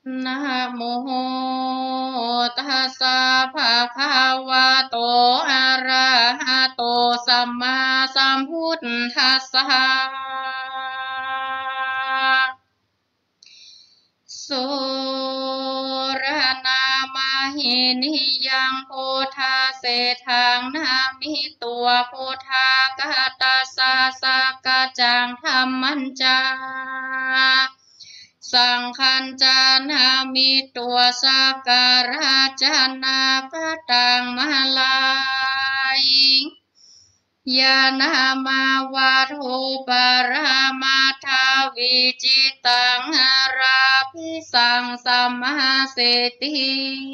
นะโมตัสสะภะคะวะโตอะระหะโตสัมมาสัมพุทธัสสะสุรนามาหินิยังโพธาเสถังนามิตัวโพธากาตาสาสกะจังธรรมันจาสังขันจานามิตัวสักการะจานาปะตังมาลายยานามาวาโทปรามาทาวิจิตังอาราภิสังสัมมาเสติ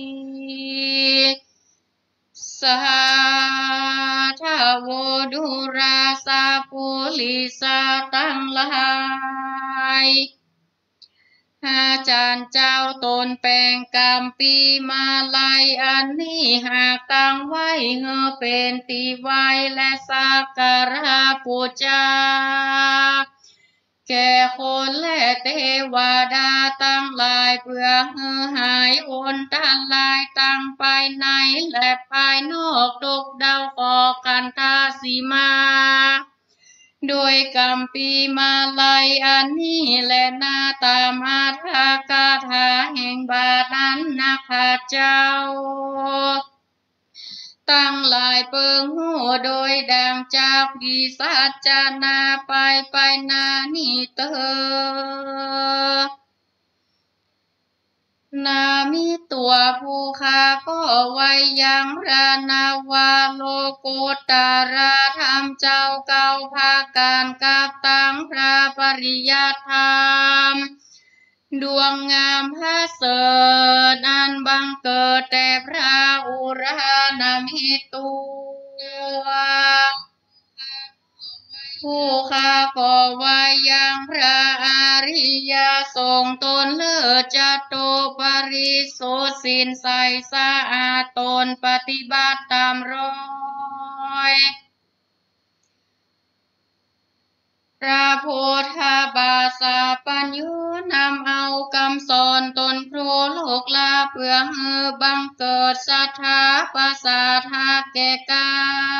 สาธาวดุราสาปุลิสาตังลายอาจารย์เจ้าตนแปลงกรรมปีมาลายอันนี้หากตั้งไว้เฮอเป็นตีไว้และสักการะปูจาแก่คนและเทวดาตั้งหลายเพื่อเฮอหายโอนตั้งหลายตั้งภายในและภายนอกตกดาวขอกันทาสีมาโดยกรรมปีมาลายอันนี้และนาตามาทากาถาแห่งบาทนั้นนะข้าเจ้าตั้งหลายเปิงหูโดยดังจากวิสัจจานาไปนานิเตอนามิตัวผู้ข้าก็ไว้ยังพระนาวาโลกุตรธรรมเจ้าเก่าภาการกับตังพระปริยัติธรรมดวงงามพระเสดอันบังเกิดแต่พระอุรานามิตัวผู้ข้าก็ไว้ยังพระอริยสงฆ์ตนเลิศจโตปริสุทธิ์สินใสสะอาดตนปฏิบัติตามรอยพระโพธบาสาปัญญูนำเอาคำสอนตนครูโลกลาเพื่อให้บังเกิดศรัทธาปัสสาทาแก่กา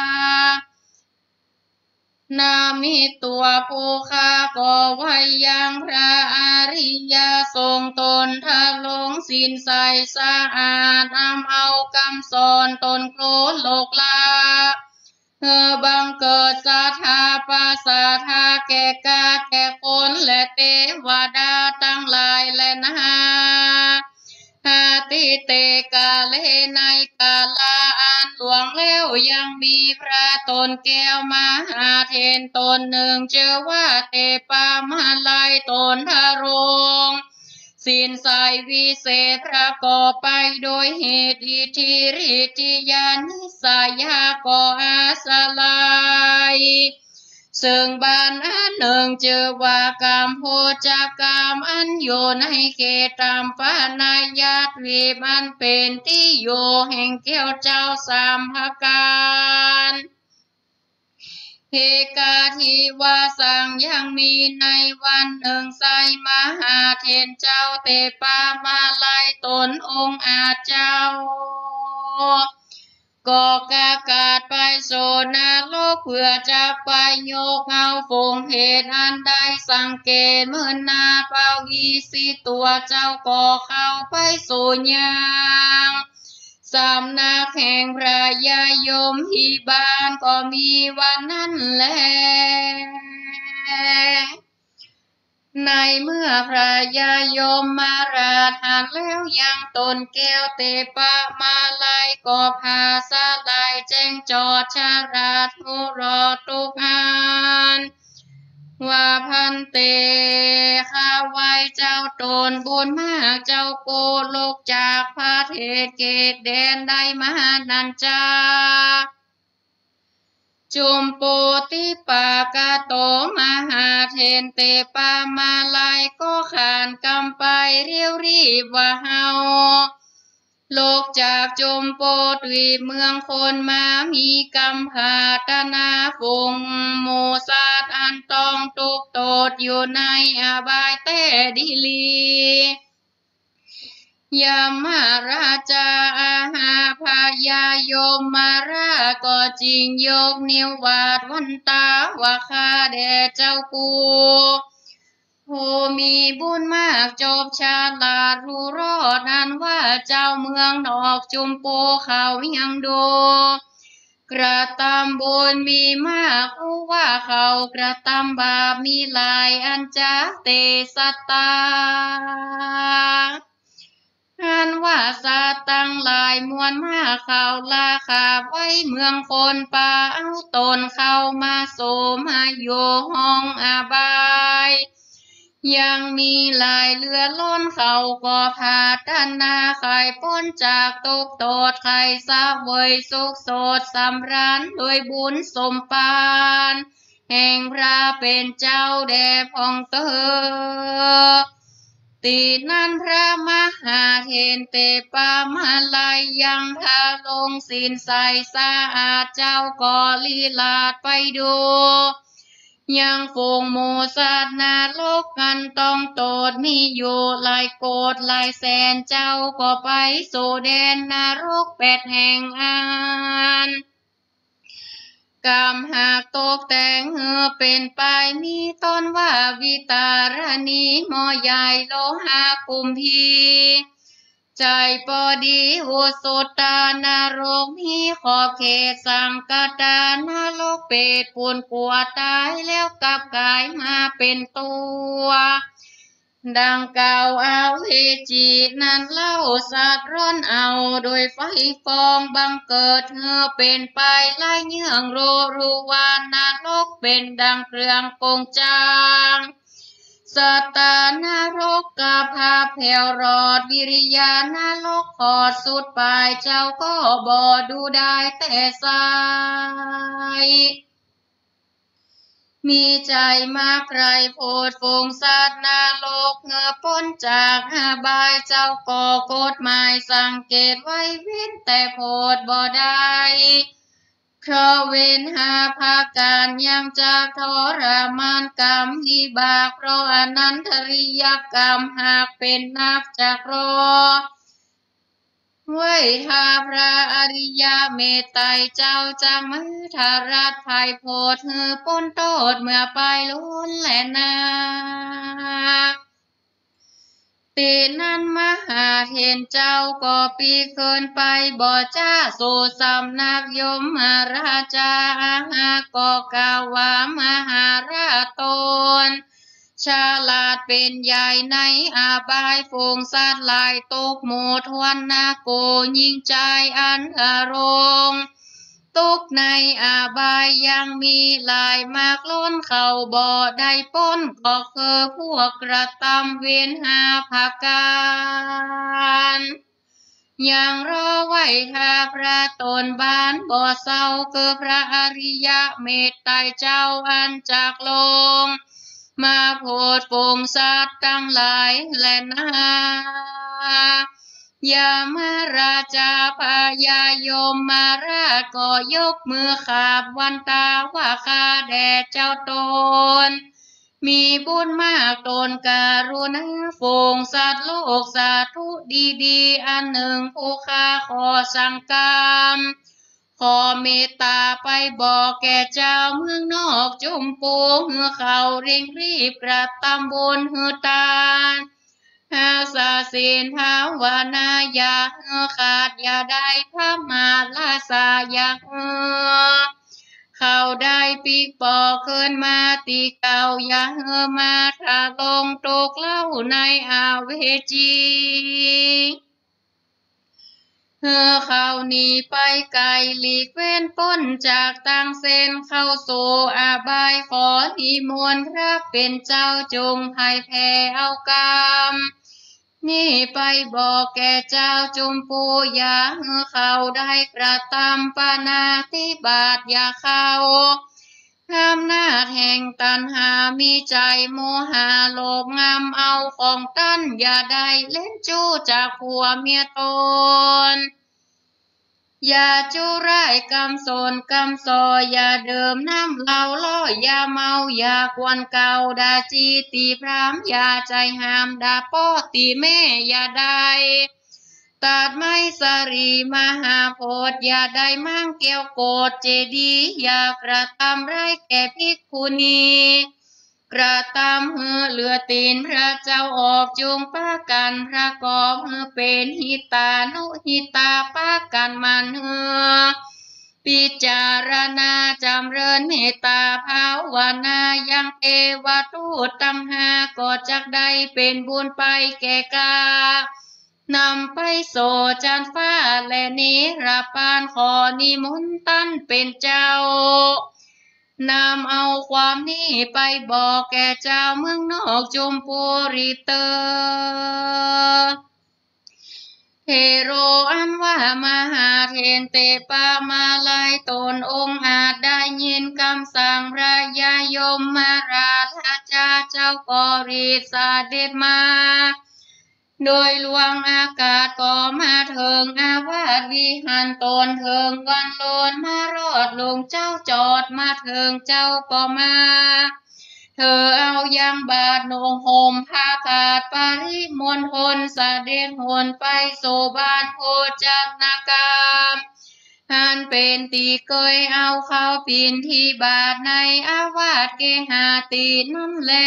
นามิตัวผู้ข้าก็ไว้ยังพระอริยสงฆ์ตนทะลงสินใสสะอาดนำเอาคำสอนตนโคโลกลาบังเกิดศรัทธาปัสสาทาแก่กาแก่คนและเทวดาทั้งหลายและนาหาติเตกาเลในกาลาอันหลวงแล้วยังมีพระตนแก้วมหาเทนตนหนึ่งเชื่อว่าเตปามาลายตนทารงสินใสวิเศษประกอบไปโดยเหตุอิทธิฤทธิญาณิสายาก็อาสลายซึ่งบ้านอันหนึ่งเจอว่ากรรมโพจากกรรมอันอยู่ในเขตตามปานายาตวีมันเป็นที่อยู่แห่งแก้วเจ้าสามภการเฮกาทิวาสังยังมีในวันหนึ่งไซมหาเทนเจ้าเตปามาลายตนองค์อาจเจ้าก็กากาศไปโซนาโลกเพื่อจะไปโยกเอาฝงเหตุอันใดสังเกตเมื่อนาเป่าอีสิตัวเจ้าก็เข้าไปสู่ยังสำนักแห่งพระยายมที่บ้านก็มีวันนั้นแลในเมื่อพระยายมมาราธานแล้วยังตนแก้วเตปะมาลายก็พาสาลายแจ้งจอดชาราทุรอตุกอันว่าพันเตข้าไว้เจ้าตนบุญมากเจ้าโกโลกจากพระเทศเกตแดนได้มานันจาจุมโปติปากาโตมหาเทนเตปามาลายก็ขานกำไปเรียวรีบว่าเฮาโลกจากจุมโปตวีเมืองคนมามีกำพาตนาฝงโมซาดอันต้องตุกโตดอยู่ในอบายแต่ดิลียามาราชาอาหาพยายมมาราก็จริงยกนิ้ววาดวันตาว่าข้าแด่เจ้ากูผู้มีบุญมากจบชาลาดรู้รอดนั้นว่าเจ้าเมืองนอกจุมปูเขายังดูกระทำบุญมีมากรู้ว่าเขากระทำบาปมีหลายอันจะเตสัตตาอันว่าสัตว์ตั้งหลายมวลมากเขาลาขาไว้เมืองคนป่าเอาตนเข้ามาโสมาโยห้องอาบายยังมีหลายเรือล้นเขาก็พาด้านนาไข่พ้นจากตกโตดไข่สะเวยสุขโสดสำราญโดยบุญสมปานแห่งพระเป็นเจ้าแด่พองเตอตีนั้นพระมหาเทนเตปามาลายยังพาลงสินใสสะอาดเจ้าก็ลีลาดไปดูยังฝูงหมูสัตว์นาโลกกันต้องโตดมีอยู่หลายโกดหลายแสนเจ้าก็ไปสู่แดนนรก8 แห่งอันกรรมหากตกแต่งเป็นไปมีต้นว่าวิตารณีหมอใหญ่โลหะกุมพีใจปอดีอุสุตตานรกมีขอบเขตสังกตานรกเปรตปูนกลัวตายแล้วกลับกายมาเป็นตัวดังกล่าวเอาเวจีนั้นเล่าสัตว์ร้อนเอาโดยไฟฟองบังเกิดเป็นไปไล่เยื่องรู้ว่านรกเป็นดังเครื่องโปงจางสัตตานรกกาพาแผ่วรอดวิริยานรกขอดสุดปลายเจ้าก็บ่ดูได้แต่สายมีใจมากใครโพดฟงสัตว์นาโลกพ้นจากบายเจ้าก่อกฎหมายสังเกตไว้เว้นแต่โพดบ่ได้เพราะเว้นหาภาการยังจากทรมานกรรมวิบากเพราะอนันตริยกรรมหากเป็นนับจากรอไว้ทาพระอริยเมตไตรเจ้าจังมือทารัตภัยโพดพ้นโทษเมื่อไปล้นและนาตีนั้นมหาเห็นเจ้าก็ปีเกินไปบ่จ้าโสสำนักยมมาราชาก็กล่าวว่ามหาราตนฉลาดเป็นใหญ่ในอาบายฝูงสัตว์ลายตกหมู่ทวนนาโกยิ่งใจอันอารมณ์ตุกในอาบายยังมีหลายมากล้นเขาบ่ได้ป้นก็คือพวกกระทำเวียนหาภาการยังรอไว้ถ้าพระตนบานบ่เศร้าคือพระอริยเมตไตรเจ้าอันจากลงมาโพดปงสัตว์ทั้งหลายและนายามาราชาพยายมมาราชก็ยกมือขาบวันตาว่าข้าแด่เจ้าตนมีบุญมากตนการุณาฝูงสัตว์โลกสาธุดีอันหนึ่งผู้ข้าขอสังกามขอเมตตาไปบอกแก่เจ้าเมืองนอกจุมปูเขาเร่งรีบกระทำบุญตานหาสาสินภาวนาอย่าขาดอย่าได้พระมาลาสาอยากเขาได้ปีกปอขึ้นมาตีเก่าอย่ามาถ้าลงตกเล่าในอาเวจีเขาหนีไปไกลหลีกเว้นพ้นจากต่างเส้นเข้าสู่อาบายขอนิมนต์พระเป็นเจ้าจงให้แผ่เอากรรมนี่ไปบอกแก่เจ้าจุมปูอย่าเขาได้กระทำปานาติบาตอย่าเขาอำนาจแห่งตัณหามีใจโมหะโลภงามเอาของตั้นอย่าได้เล่นจู้จากผัวเมียตนอย่าจู้ร้ายกำสนกำซออย่าเดิมน้ำเหล้าล้ออย่าเมาอย่ากวนเก่าด่าจีตีพรามอย่าใจหามด่าป้อตีแม่อย่าได้ตัดไม้สารีมหาโพธิ์อย่าได้มั่งเกี่ยวโกดเจดีย์อย่ากระทำร้ายแก่ภิกขุณีกระทำเหลือตีนพระเจ้าออกจูงป้ากันพระกอบเป็นหิตานุหิตาป้ากันมันพิจารณาจำเริญเมตตาภาวนายังเอวทูตตำหาก็จักได้เป็นบุญไปแก่กานำไปโสจันฟ้าและนิรปานขอนิมนต์ตั้นเป็นเจ้านำเอาความนี้ไปบอกแก่เจ้าเมืองนอกจมปุริเตอเทโรอันว่ามหาเทนเตปามาลายตนองค์อาจได้ยินคำสั่งพระยายมมาราชเจ้ากอริสาเดชมาโดยลวงอากาศก็มาเถิงอาวาสวิหันตนเถิงวันโลนมารอดลงเจ้าจอดมาเถิงเจ้าก็มาเธอเอายางบาดนงห่มผ้าขาดปริมณฑลเสด็จหนไปโสบานโพจักนากามหันเป็นตีเกยเอาเข้าปินที่บาทในอาวาสเกหาตีนั่นแล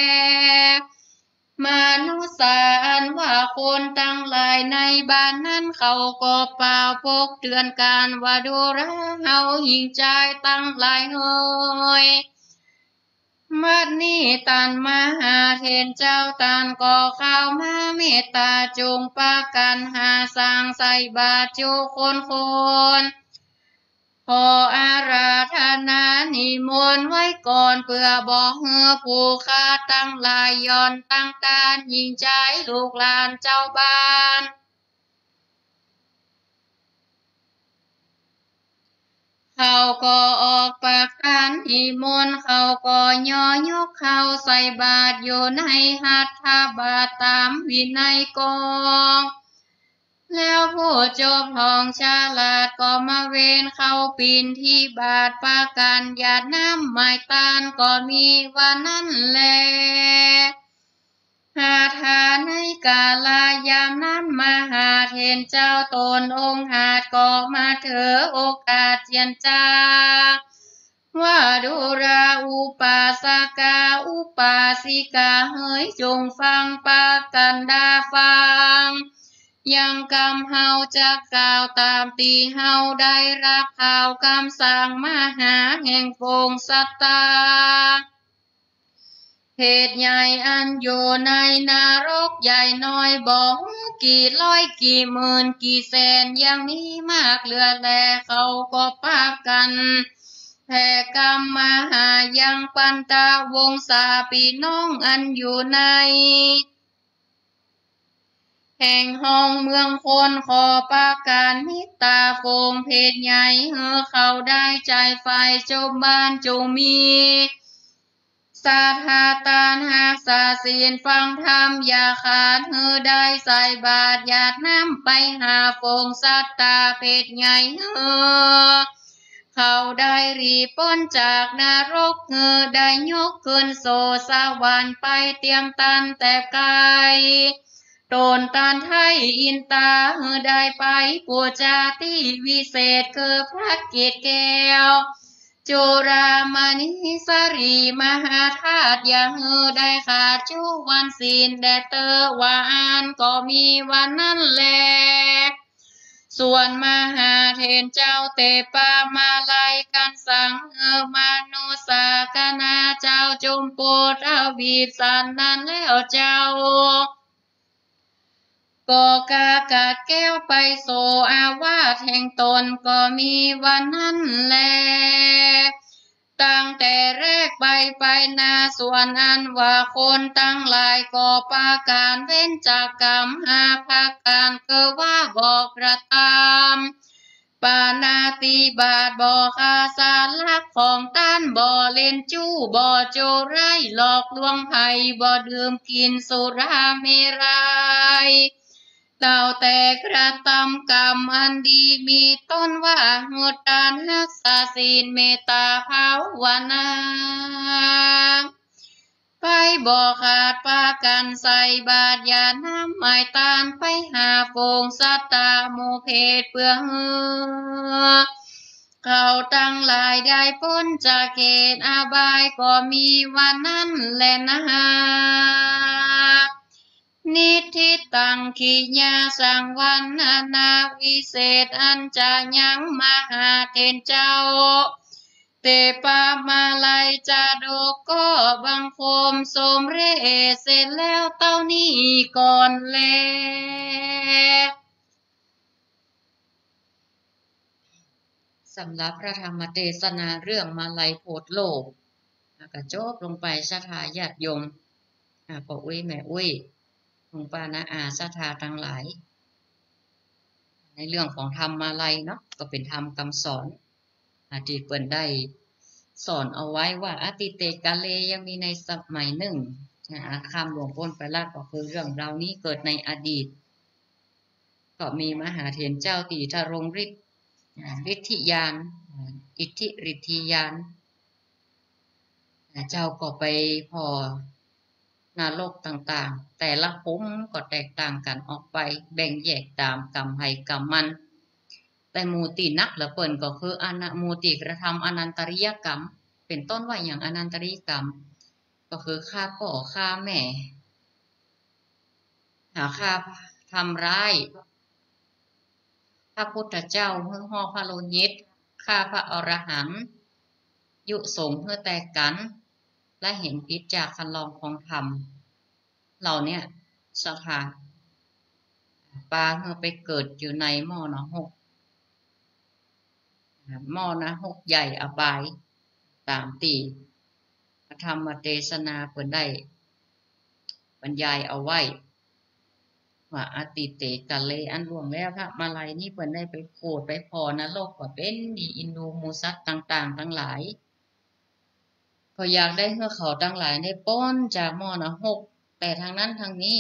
มนุษย์อันว่าคนตั้งหลายในบ้านนั้นเขาก็เป่าพกเตือนการว่าดูระเฮาหิงใจตั้งหลายเฮยมัดนี้ตันมหาเทนเจ้าตันก็เข้ามาเมตตาจงปากันหาสร้างใส่บาตรจุคนขออาราธนานิมนต์ไว้ก่อนเพื่อบอกเฮือผู้ข้าตั้งหลายย้อนตั้งการยิ่งใจลูกหลานเจ้าบ้านเขาก็ออกปากทานนิมนต์เขาก็ย่อยกเขาใส่บาตรอยู่ในหัตถบาตรตามวินัยกองแล้วผู้จบห้องฉลาดก็มาเวนเข้าปีนที่บาทปากันหยาดน้ำหมายตานก็มีวันนั้นแลหาทานในกาลายามนั้นมหาเทนเจ้าตนองค์อาจก็มาเถอโอกาสเจียนจาว่าดูราอุปาสกาอุปาสิกาเฮ้ยจงฟังปากันดาฟังยังกำเฮาจะกล่าวตามตีเฮาได้รับข่าวคำสั่งมหาแห่งโปงสัตตาเหตุใหญ่อันอยู่ในนรกใหญ่น้อยบอกกี่ร้อยกี่หมื่นกี่แสนยังมีมากเหลือแลเขาก็ปากันแผ่กรรมมหายังปันตาวงศาปีน้องอันอยู่ในแห่งห้องเมืองคนขอปาการมิตาโฟงเพศใหญ่เขาได้ใจไฟจมบ้านจงมีสาธาตานหากสาศีลฟังธรรมอย่าขาดได้ใส่บาตรหยาดน้ำไปหาโฟงสัตตาเพศใหญ่เขาได้รีพ้นจากนรกได้ยกขึ้นโสสวรรค์ไปเตรียมตันแต่ไกลโดนตานไทยอินตาได้ไปปูจาที่วิเศษคือพระเกศแก้วจุรามณีสรีมหาธาตุยังได้ขาดจุวันศีลแดเตอวานก็มีวันนั้นแลส่วนมหาเทนเจ้าเตปามาลายกันสังมนุสาคณาเจ้าจุมปูทวีสันนั้นแล้วเจ้าก็กากาดแก้วไปโสอาวาสแห่งตนก็มีวันนั้นแลตั้งแต่แรกไปนาส่วนอันว่าคนตั้งหลายก็ปาการเว้นจากกรรมหาภาการคือว่าบอกกระทำปานาติบาตบ่คาสารลักของต้านบ่เล่นจู้บ่โจรไร้หลอกลวงไผ่บ่ดื่มกินสุราเมรัยเต่าแต่กระทำกรรมอันดีมีต้นว่าหดการรักษาศีลเมตตาภาวนาไปบ่ขาดปากันใส่บาทยาน้ำหมายตานไปหาโฟงสัตตาโมเพศเปื่อเขาตั้งหลายได้พ้นจากเขตอาบายก็มีวันนั้นแหละนะนิทิตังขีญาสังวันนาวิเศษอันจะยังมหาเทนเจ้าเตปามาลัยจะดูก็บังคมสมเรเสร็จแล้วเต้านี้ก่อนแลสำหรับพระธรรมเทศนาเรื่องมาลัยโพธิ์โลกก็จบลงไปศรัทธาญาติโยมพ่ออุ้ยแม่อุ้ยลุงป้าน้าอาศรัทธาทั้งหลายในเรื่องของธรรมมาลัยเนาะก็เป็นธรรมคำสอนที่เปิ่นได้สอนเอาไว้ว่าอติเตกาเลยังมีในสมัยหนึ่งคำหลวงพ่นไปลาดก็คือเรื่องราวนี้เกิดในอดีตก็มีมหาเถรเจ้าตีทารงฤทธิ์ฤทธิยานอิทธิฤทธิยานเจ้าก็ไปพอนรกต่างๆแต่ละภูมิก็แตกต่างกันออกไปแบ่งแยกตามกรรมให้กรรมมันแต่มูตินักละเปิ่นก็คืออนัมูติกระทำอนันตริยกรรมเป็นต้นว่าอย่างอนันตริยกรรมก็คือฆ่าพ่อฆ่าแม่ฆ่าทำร้ายพระพุทธเจ้าเพื่อห่อพระโลหิตฆ่าพระอรหันต์ยุสงเพื่อแตกกันและเห็นพิษจากคันลองของธรรมเราเนี่ยสถาปลาเมื่อไปเกิดอยู่ในหม้อนะหกใหญ่อบายตามตีพระธรรมเทศนาเพิ่นได้บรรยายเอาไว้ว่าอติเตกะเลอันรวมแล้วพระมาลัยนี่เพิ่นได้ไปโผล่ไปพอนรกว่าเป็นดีอินดูมูสัตต่างๆทั้งหลายก็อยากได้เมื่อเขาทั้งหลายได้ป้นจากหม้อนะหกแต่ทางนั้นทางนี้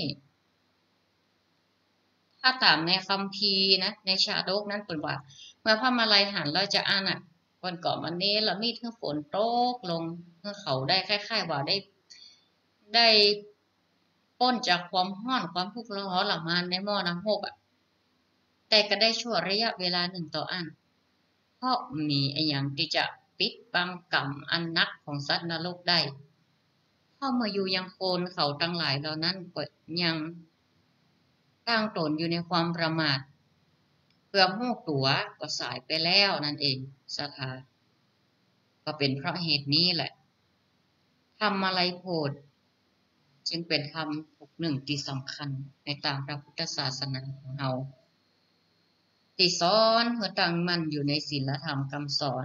ถ้าตามในคัมภีร์นะในชาดกนั้นเปิดว่าเมื่อพระมาลัยหันเราจะอ่านวันก่อนวันนี้เรามีทั้งฝนตกลงเมื่อเขาได้คล้ายๆว่าได้ป้นจากความห้อนความทุกข์ร้อนละมานในหม้อน้ำหกแต่ก็ได้ชั่วระยะเวลาหนึ่งต่ออันเพราะมีอย่างที่จะปิดบังกรรมอันนักของสัตว์นรกได้เข้ามาอยู่ยังโคนเขาทั้งหลายเหล่านั้นก็ยังตั้งตนอยู่ในความประมาทเพื่อหู้ตัวก็สายไปแล้วนั่นเองสถาก็เป็นเพราะเหตุนี้แหละทำมาลัยโพธิ์จึงเป็นธรรมหนึ่งที่สำคัญในตามพระพุทธศาสนาของเราที่สอนเพื่อตั้งมั่นอยู่ในศีลธรรมคำสอน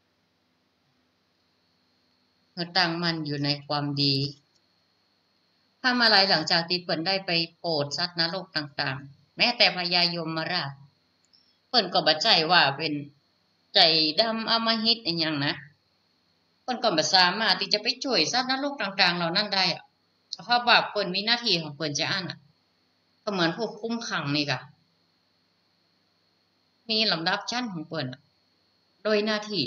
เพื่อตั้งมั่นอยู่ในความดีพระมาลัยหลังจากที่เปิ่นได้ไปโปรดสัตว์นรกต่างๆแม้แต่พญายมราชเปิ่นก็บ่ใจว่าเป็นใจดำอำมหิตอย่างนะเปิ่นก็บ่สามารถที่จะไปช่วยสัตว์นรกต่างๆเหล่านั้นได้เพราะว่าเปิ่นมีหน้าที่ของเปิ่นจะอ่านก็เหมือนผู้คุมขังนี่กะมีลำดับชั้นของเปิ่นโดยหน้าที่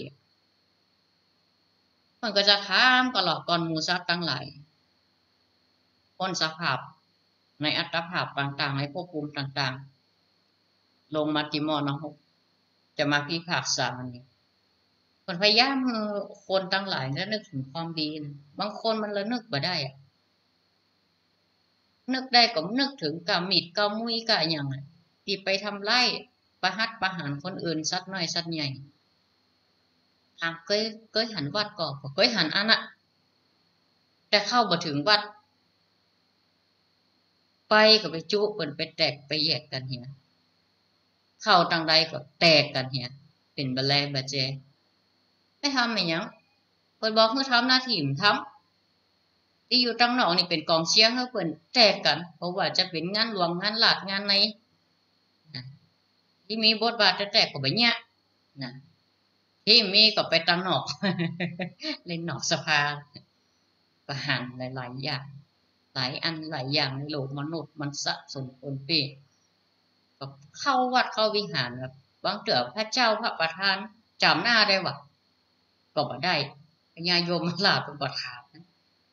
มันก็จะถามตลอดก่อนหมู่สัตว์ทั้งหลายพ้นสภาพในอัตภาพต่างๆในภพภูมิต่างๆลงมาติมอนะฮกจะมาพิพากษานี่คนพยายามคนทั้งหลายแล้วนึกถึงความดีบางคนมันละนึกบ่ได้นึกได้ก็นึกถึงกามิดกามุยกะอย่างที่ไปทำไล่ประหัตประหารคนอื่นสัตว์น้อยสัตว์ใหญ่เคยหันวัดก่อนเคยหันอันน่ะแต่เข้าบ่ถึงวัดไปก็ไปจุเปิ่นไปแตกไปแยกกันเหียเข้าทางใดก็แตกกันเหียเป็นบะแลบะแจไม่ทำอะไรยังเปิ่นบอกให้ทำหน้าที่มันทำที่อยู่ตั้งนอกนี่เป็นกองเชียร์ให้เปิ่นแตกกันเพราะว่าจะเป็นงานหลวงงานหลาดงานในที่มีบทบาทจะแตกก็แบบเนี้ยนะที่มีก็ไปตั้งนอกเล่นนอกสภาประหารหลายๆอย่างหลายอันหลายอย่างในโลกมนุษย์มันสะสมปนเปี้ยก็เข้าวัดเข้าวิหารแบบบางเถื่อพระเจ้าพระประธานจำหน้าได้วะก็บ่ได้พญายมลาเป็นประธาน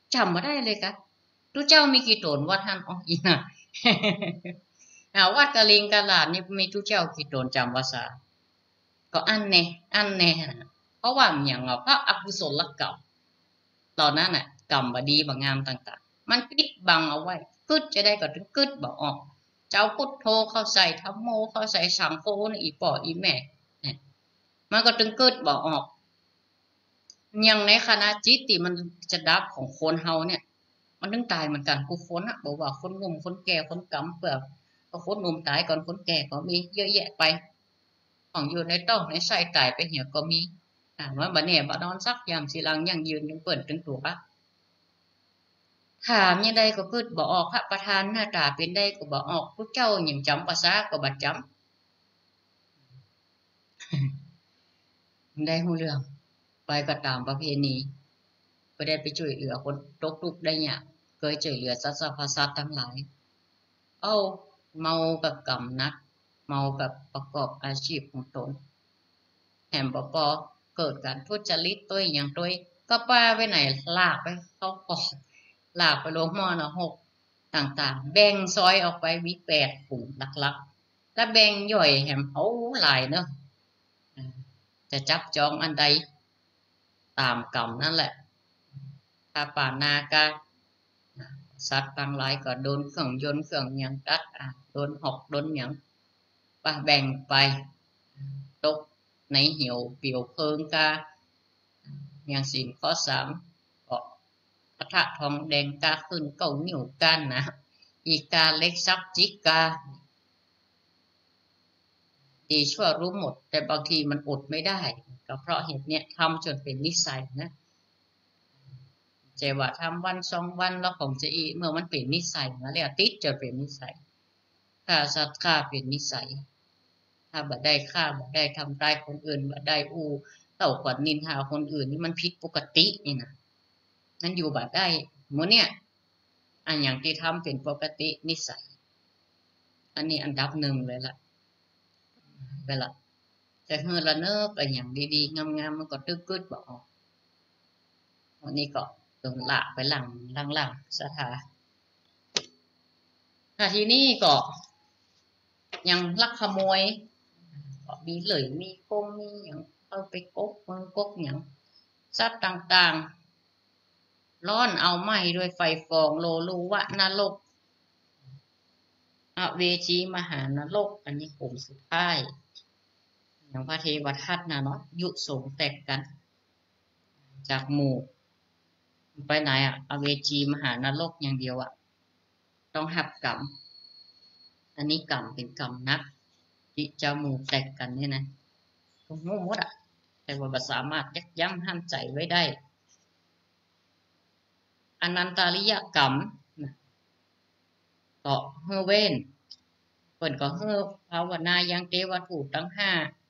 จำมาได้เลยกะทุกเจ้ามีกี่ตนวัดท่านอ๋ออีน่ะ วัดกะลิงกะลาดนี่มีทุกเจ้ากี่ตนจำภาษาก็อันแน่นะเพราะว่าอย่างพระอกุศลกรรมตอนนั้นน่ะกรรมบดีบางงามต่างๆมันปิดบังเอาไว้กึดจะได้ก็ถึงกึดบอกออกเจ้าพุทโธเข้าใส่ธัมโมเข้าใส่สังโฆนี่อีป่ออีแม่เนี่ยมันก็ถึงกึดบอกออกอย่างในขณะจิตที่มันจะดับของคนเฮาเนี่ยมันถึงตายเหมือนกันกูคนอะบอกว่าคนงมคนแก่คนกำเปลือกก็คนงมตายก่อนคนแก่ก็มีเยอะแยะไปของอยู่ในต้องในไส้ตายไปเหี่ยวก็มีว่าบัดเนี่ยบัดนอนซักยามสีลังยังยืนยังเปิดถึงตัวถามยังไดก็คือบอกออกพระประธานหน้าตาเป็นได้ก็บอกออกพวกเจ้าอย่างจำภาษาก็บัดจำได้หูเรื่องไปก็ตามประเพณีไปได้ไปช่วยเหลือคนตกทุกข์ได้เนี่ยเคยช่วยเหลือสัตว์สรรพสัตว์ทั้งหลายเมากับกรรมนักเมากับประกอบอาชีพของตนแถมปอเกิดการทุจริตตัวอย่างตัวก็ป้าไปไหนลากไปเขากอกลากไปลงหม้อนะ6ต่างๆแบ่งซอยออกไปมี8กลุ่มหลักๆแล้วแบ่งย่อยแหมเอาหลายเนาะจะจับจองอันใดตามกรรมนั่นแหละถ้าป่านากาสัตว์ทั้งหลายก็โดนเครื่องยนต์เครื่องหยังตัดโดนหอกโดนหยังป่าแบ่งไปตกในเหี่ยวเปียวเพลิงกาอย่างสิ่งข้อ3ก็กระทะทองแดงกาขึ้นเก้านิ้วกันนะอีกาเล็กซับจิกาดีชั่วรู้หมดแต่บางทีมันอดไม่ได้ก็เพราะเหตุเนี้ยทำจนเป็นนิสัยนะเจว่าทำวัน2วันแล้วของจะอีเมื่อมันเป็นนิสัยมาแล้วติดจะเป็นนิสัยฆ่าสัตว์ฆ่าเป็นนิสัยถ้าบ่ได้ฆ่าบ่ได้ทำร้ายคนอื่นบ่ได้เต่าขวัญนินทาคนอื่นนี่มันผิดปกตินี่นะนั่นอยู่บ่ได้หมดเนี่ยอันอย่างที่ทำเป็นปกตินิสัยอันนี้อันดับ1เลยล่ะไปละแต่เฮือละเนิบอะไรอย่างดีๆงามๆมันก็ตึกกึดบอกวันนี้ก็ตรงละไปหลังสถาทีนี้ก็ยังลักขโมยก็มีเลยมีโกงมีอย่างเอาไปกกมือกกอย่างสัตว์ต่างๆร้อนเอาไหม้ด้วยไฟฟองโลลูวะนรกอเวจีมหานรกอันนี้กลุ่มสุดท้ายอย่างพระเทวทัตนะเนาะยุสงแตกกันจากหมู่ไปไหนอเวจีมหานรกอย่างเดียวต้องหับกรรมอันนี้กรรมเป็นกรรมนักที่จะหมู่แตกกันเนี่ยนะทุกหมดแต่ว่าสามารถยับยั้งห้ามใจไว้ได้อนันตาริยกรรมก็เฮเว่นเปิ่นก็เฮภาวนายังเทวทูตทั้ง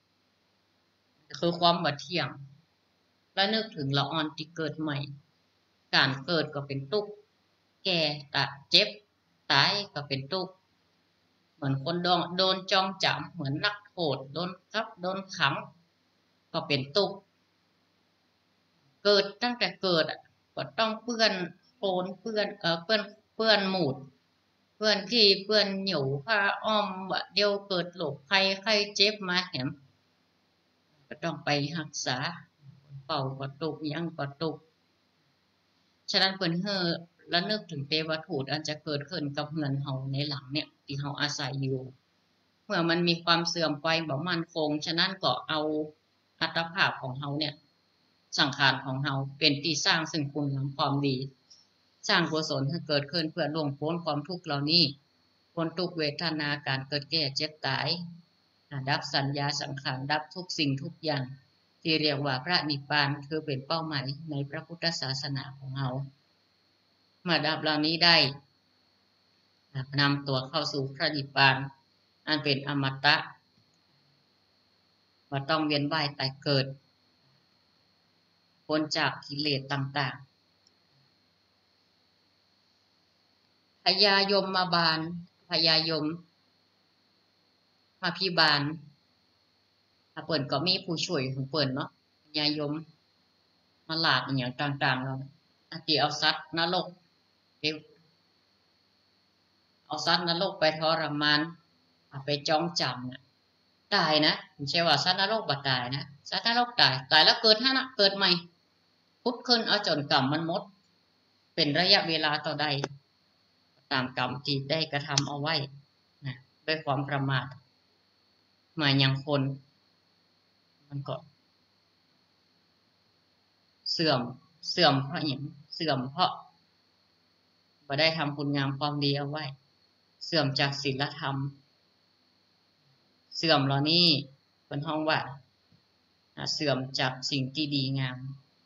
5คือความบัดเที่ยงและนึกถึงละอ่อนที่เกิดใหม่การเกิดก็เป็นทุกข์แก่ตัดเจ็บตายก็เป็นทุกข์เหมือนคนโดนจองจำเหมือนนักโทษโดนคับโดนขังก็เป็นทุกข์เกิดตั้งแต่เกิดก็ต้องเปื้อนโคลนเปื้อนหมูดเปื้อนขี้เปื้อนหนูผ้าอ้อมเดียวเกิดโรคไข้เจ็บมาแหมก็ต้องไปรักษาเป่าก็ตุกยังก็ตุกฉะนั้นเพิ่นและนึกถึงเทวทูตอันจะเกิดขึ้นกับเฮือนเฮาในหลังเนี่ยที่เฮาอาศัยอยู่เมื่อมันมีความเสื่อมไปบ่มั่นคงฉะนั้นก็เอาอัตภาพของเฮาเนี่ยสังขารของเฮาเป็นที่สร้างซึ่งคุณงามความดีสร้างกุศลให้เกิดขึ้นเพื่อล่วงพ้นความทุกข์เหล่านี้พ้นทุกเวทนาการเกิดแก่เจ็บตายดับสัญญาสังขารดับทุกสิ่งทุกอย่างที่เรียกว่าพระนิพพานคือเป็นเป้าหมายในพระพุทธศาสนาของเฮาเมื่อดับเหล่านี้ได้นำตัวเข้าสู่พระนิพพานอันเป็นอมตะว่าต้องเวียนว่ายตายเกิดพ้นจากกิเลสต่างๆพญายมมาบาลพญายมมาพิบาลเปิ่นก็มีผู้ช่วยของเปิ่นเนาะพญายมมาลาดอย่างต่างๆเราที่เอาสัตว์นรกเอาสัตว์นรกไปทรมานไปจ้องจำน่ะตายนะไม่ใช่ว่าสัตว์นรกบ่ตายนะสัตว์นรกตายแล้วเกิดฮะนะเกิดใหม่พุทธขึ้นเอาจนกรรมมันหมดเป็นระยะเวลาต่อใดตามกรรมที่ได้กระทำเอาไว้นะด้วยความประมาทมาอย่างคนมันก็เสื่อมเพราะอย่างเสื่อมเพราะบ่ได้ทำคุณงามความดีเอาไว้เสื่อมจากศีลธรรมเสื่อมเหล่านี้เป็นห้องว่าเสื่อมจากสิ่งที่ดีงาม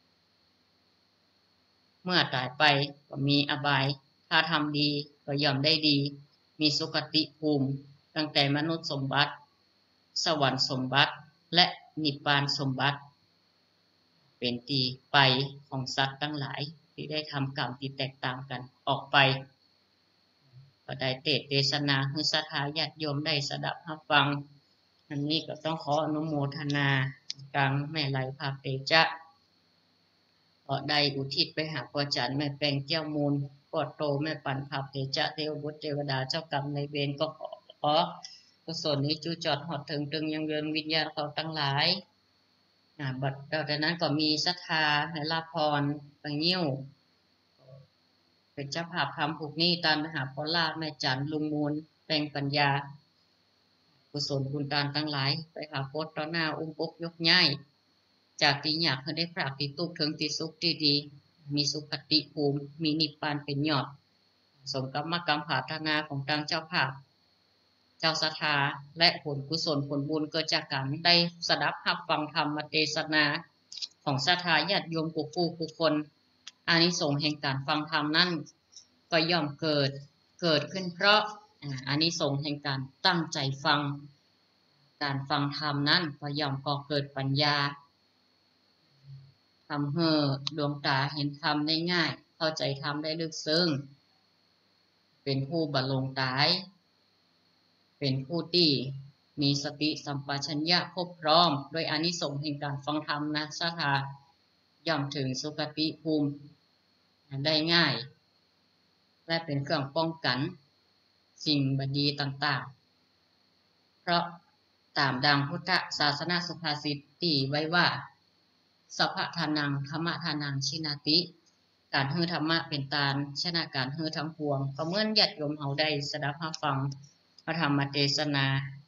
เมื่อตายไปก็มีอบายถ้าทำดีก็ย่อมได้ดีมีสุคติภูมิตั้งแต่มนุษย์สมบัติสวรรค์สมบัติและนิพพานสมบัติเป็นที่ไปของสัตว์ทั้งหลายที่ได้ทำกรรมที่แตกต่างกันออกไปก็ได้เทศนาให้ศรัทธาญาติโยมได้สดับรับฟังอันนี้ก็ต้องขออนุโมทนากลางแม่ไหลภาเตจะก็ได้อุทิศไปหาพ่อจันแม่แปลงแก้วมูลพ่อโตแม่ปันภาเตจะเทวบุตรเทวดาเจ้ากรรมในเวรก็ขอกุศลนี้จูจอดหอดถึงยังเดินวิญญาณเขาทั้งหลายบัดจากนั้นก็มีศรัทธาในลาภรไปยิ้วเป็นเจ้าภาพทำผูกนี้ตามมหาพลาแม่จันลุงมูลแปลงปัญญากุศลบุญตานทั้งหลายไปหาโพสต่อหน้าอุ้มอกยกย่ายจากที่อยากให้ได้ปราบที่ตุกถึงที่สุขที่ดีมีสุขติภูมิมีนิพพานเป็นยอดสมกับมกรรมผาธนาของทางเจ้าภาพเจ้าศรัทธาและผลกุศลผลบุญเกิดจากการได้สดับรับฟังธรรมเทศนาของศรัทธาญาติโยมผู้คนอานิสงส์แห่งการฟังธรรมนั้นก็ย่อมเกิดขึ้นเพราะอานิสงส์แห่งการตั้งใจฟังการฟังธรรมนั้นก็ย่อมก่อเกิดปัญญาทำให้ดวงตาเห็นธรรมได้ง่ายเข้าใจธรรมได้ลึกซึ้งเป็นผู้บรรลุตายเป็นผู้ที่มีสติสัมปชัญญะครบพร้อมด้วยอานิสงส์แห่งการฟังธรรมนะศรัทธาย่อมถึงสุคติภูมิได้ง่ายและเป็นเครื่องป้องกันสิ่งบดีต่างๆเพราะตามดังพุทธศาสนาสุภาษิตที่ไว้ว่าสัพพทานังธรรมทานังชินาติการฮือธรรมะเป็นตาลชนะการฮือทั้งปวงก็เหมือนญาติโยมเฮาได้สดับรับฟังพระธรรมเทศนา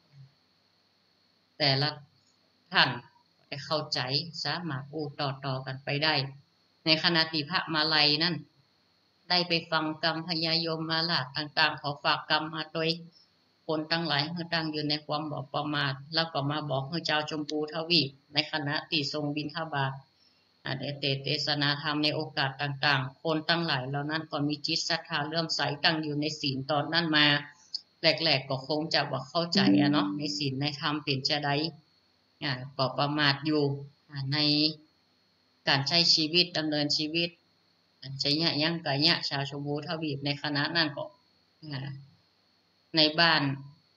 แต่ละท่านได้เข้าใจสามารถพูดต่อกันไปได้ในขณะที่พระมาลัยนั่นได้ไปฟังกรรมพญายมมาลาดต่างๆขอฝากกรรมมาโดยคนตั้งหลายเมื่อตั้งอยู่ในความบอกประมาทแล้วก็มาบอกให้เจ้าชมพูทวีปในขณะที่ทรงบิณฑบาตได้เทศนาธรรมในโอกาสต่างๆคนตั้งหลายเหล่านั้นก็มีจิตศรัทธาเลื่อมใสตั้งอยู่ในศีลตอนนั้นมาแรกๆก็คงจะว่าเข้าใจเนาะในศีลในธรรมเป็นจะได้ก็ประมาทอยู่ในการใช้ชีวิตดำเนินชีวิตใช้เนี่ยยังไกเนี่ยชาวชมพูทวีปในคณะนั่นก็ในบ้าน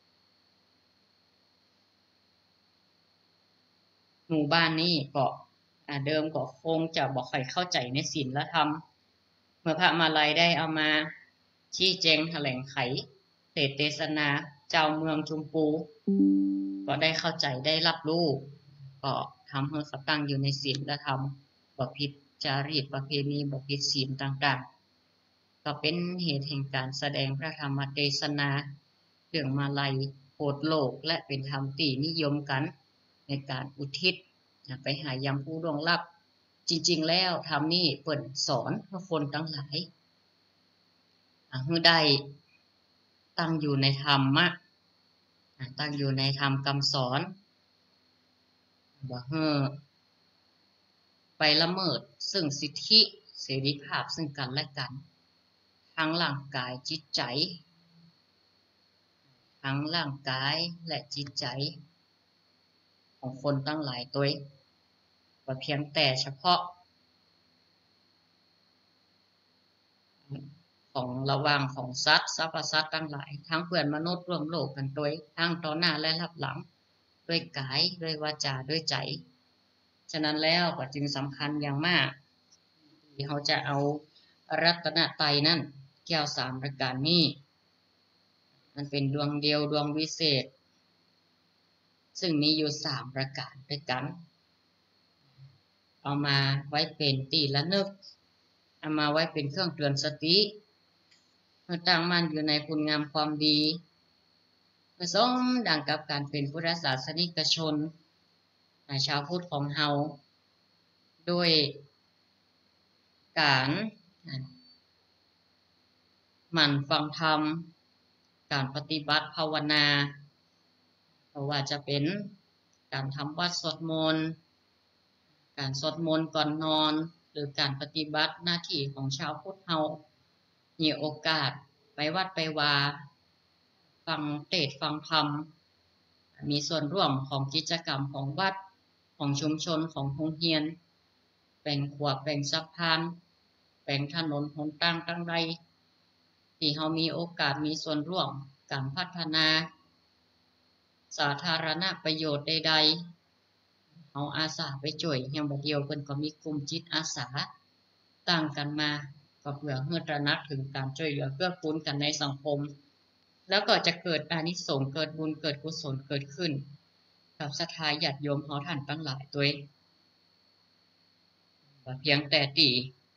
หมู่บ้านนี้ก็เดิมก็คงจะบอกใครเข้าใจในศีลและธรรมเมื่อพระมาลัยได้เอามาชี้แจงแถลงไขเทศนาเจ้าเมืองชมพูก็ได้เข้าใจได้รับรู้ก็ทำให้เขาตั้งอยู่ในศีลและธรรมบ่ผิดจารีตประเพณีบ่ผิดศีลต่างๆก็เป็นเหตุแห่งการแสดงพระธรรมเทศนาเรื่องมาลัยโปรดโลกและเป็นธรรมที่นิยมกันในการอุทิศไปหายังผู้ล่วงลับจริงๆแล้วธรรมนี้เปิดสอนให้คนทั้งหลายเมื่อได้ตั้งอยู่ในธรรมะตั้งอยู่ในธรรมคำสอนบ่ไปละเมิดซึ่งสิทธิเสรีภาพซึ่งกันและกันทั้งร่างกายจิตใจทั้งร่างกายและจิตใจของคนตั้งหลายตัวว่าเพียงแต่เฉพาะของระหว่างของสัตว์สรรพสัตว์ทั้งหลายทั้งเพื่อนมนุษย์ร่วมโลกกันตัวทั้งต่อหน้าและรับหลังด้วยกายด้วยวาจาด้วยใจฉะนั้นแล้วก็จึงสำคัญอย่างมากที่เขาจะเอารัตนตรัยนั่นแก้วสามประการนี้มันเป็นดวงเดียวดวงวิเศษซึ่งมีอยู่3ประการด้วยกันเอามาไว้เป็นตีละนึกเอามาไว้เป็นเครื่องเตือนสติเมื่อตั้งมั่นอยู่ในคุณงามความดีผสมดังกับการเป็นพุทธศาสนิกชนชาวพุทธของเฮาโดยการหมั่นฟังธรรมการปฏิบัติภาวนาเพราะว่าจะเป็นการทำวัดสวดมนต์การสวดมนต์ก่อนนอนหรือการปฏิบัติหน้าที่ของชาวพุทธเฮามีโอกาสไปวัดไปวาฟังเทศน์ฟังธรรมมีส่วนร่วมของกิจกรรมของวัดของชุมชนของโรงเรียนแบ่งขวบแบ่งสะพานแบ่งถนนหนทางตั้งใดที่เฮามีโอกาสมีส่วนร่วมการพัฒนาสาธารณประโยชน์ใดๆเฮาอาสาไปช่วยอย่างบ่เดียวเพิ่นก็มีกลุ่มจิตอาสาตั้งกันมาก็เพื่อให้ตระหนักถึงการช่วยเหลือเกื้อกูลกันในสังคมแล้วก็จะเกิดอานิสงส์เกิดบุญเกิดกุศลเกิดขึ้นกับศรัทธาญาติโยมเฮาท่านทั้งหลายตัวเพียงแต่ที่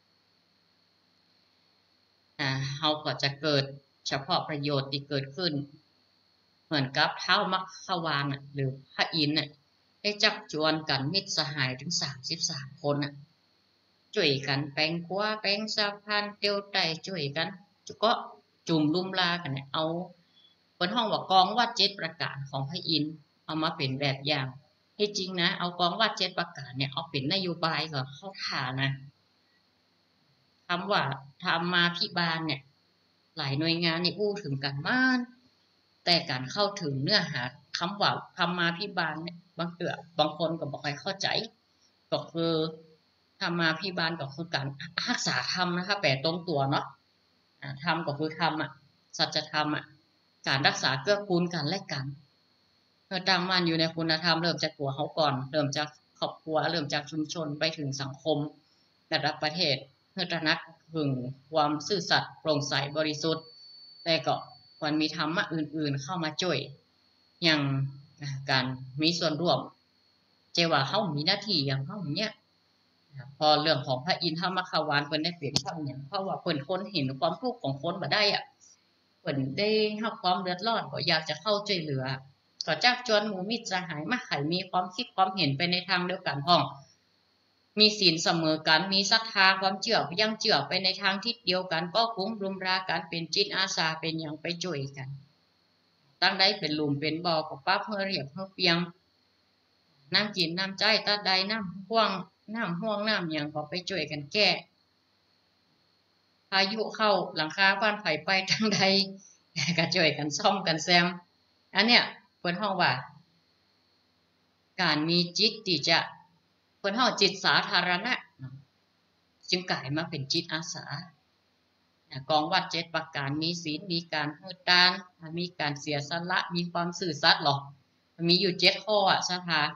เฮาก็จะเกิดเฉพาะประโยชน์ที่เกิดขึ้นเหมือนกับท้าวมัคควานหรือพระอินทร์ได้จักจวนกันมิตรสหายถึง33คนช่วยกันแปลงกัวแปลงสะพานเตียวไต่ช่วยกันก็จุ่มลุมลากันเอาเพิ่นห้องว่ากองวัด7ประการของพระอินทร์เอามาเป็นแบบอย่างที่จริงนะเอากองวัด7ประการเนี่ยเอาเป็นนโยบายก็เข้าท่านะคำว่าธรรมาภิบาลเนี่ยหลายหน่วยงานนี่อู้ถึงกันมากแต่การเข้าถึงเนื้อหาคำว่าธรรมาภิบาลเนี่ยบางคนก็บอกให้เข้าใจก็คือธรรมาภิบาลก็คือการรักษาธรรมนะคะแปลตรงตัวเนาะธรรมก็คือธรรมสัจธรรมการรักษาเกื้อกูลกันและกันเมื่อตั้งมั่นอยู่ในคุณธรรมเริ่มจากตัวเขาก่อนเริ่มจากครอบครัวเริ่มจากชุมชนไปถึงสังคมระดับประเทศเพื่อตระหนักถึงความซื่อสัตย์โปร่งใสบริสุทธิ์แต่ก็ควรมีธรรมะอื่นๆเข้ามาช่วยอย่างการมีส่วนร่วมเจว่าเขามีหน้าที่อย่างเขาเนี่ยพอเรื่องของพระอินทร์มัคควานเพิ่นได้เปลี่ยนช่องอย่างเพราะว่าเพิ่นคนเห็นความทุกข์ของคนบ่ได้เพิ่นได้รับความเดือดร้อนก็อยากจะเข้าช่วยเหลือก็จักจวนหมู่มิตรสหายมาให้มีความคิดความเห็นไปในทางเดียวกันพ้องมีศีลเสมอกันมีศรัทธาความเชื่อยังเชื่อไปในทางทิศเดียวกันก็คุ้มรุมรากันเป็นจิตอาสาเป็นอย่างไปช่วยกันตั้งใดเป็นหลุมเป็นบ่อก็ปั๊บเฮาเรียบเฮาเปียงน้ำกินน้ำใจตาใดน้ำห่วงน้ำอย่างก็ไปช่วยกันแก้พายุเข้าหลังคาบ้านไผ่ไปทางใดก็ช่วยกันซ่อมกันแซมอันเนี้ยเพิ่นฮ้องว่าการมีจิตที่จะเพิ่นฮ้องจิตสาธารณะจึงกลายมาเป็นจิตอาสากองวัด7ประการมีศีลมีการให้ทานมีการเสียสละมีความซื่อสัตย์หรอมีอยู่7ข้อสภา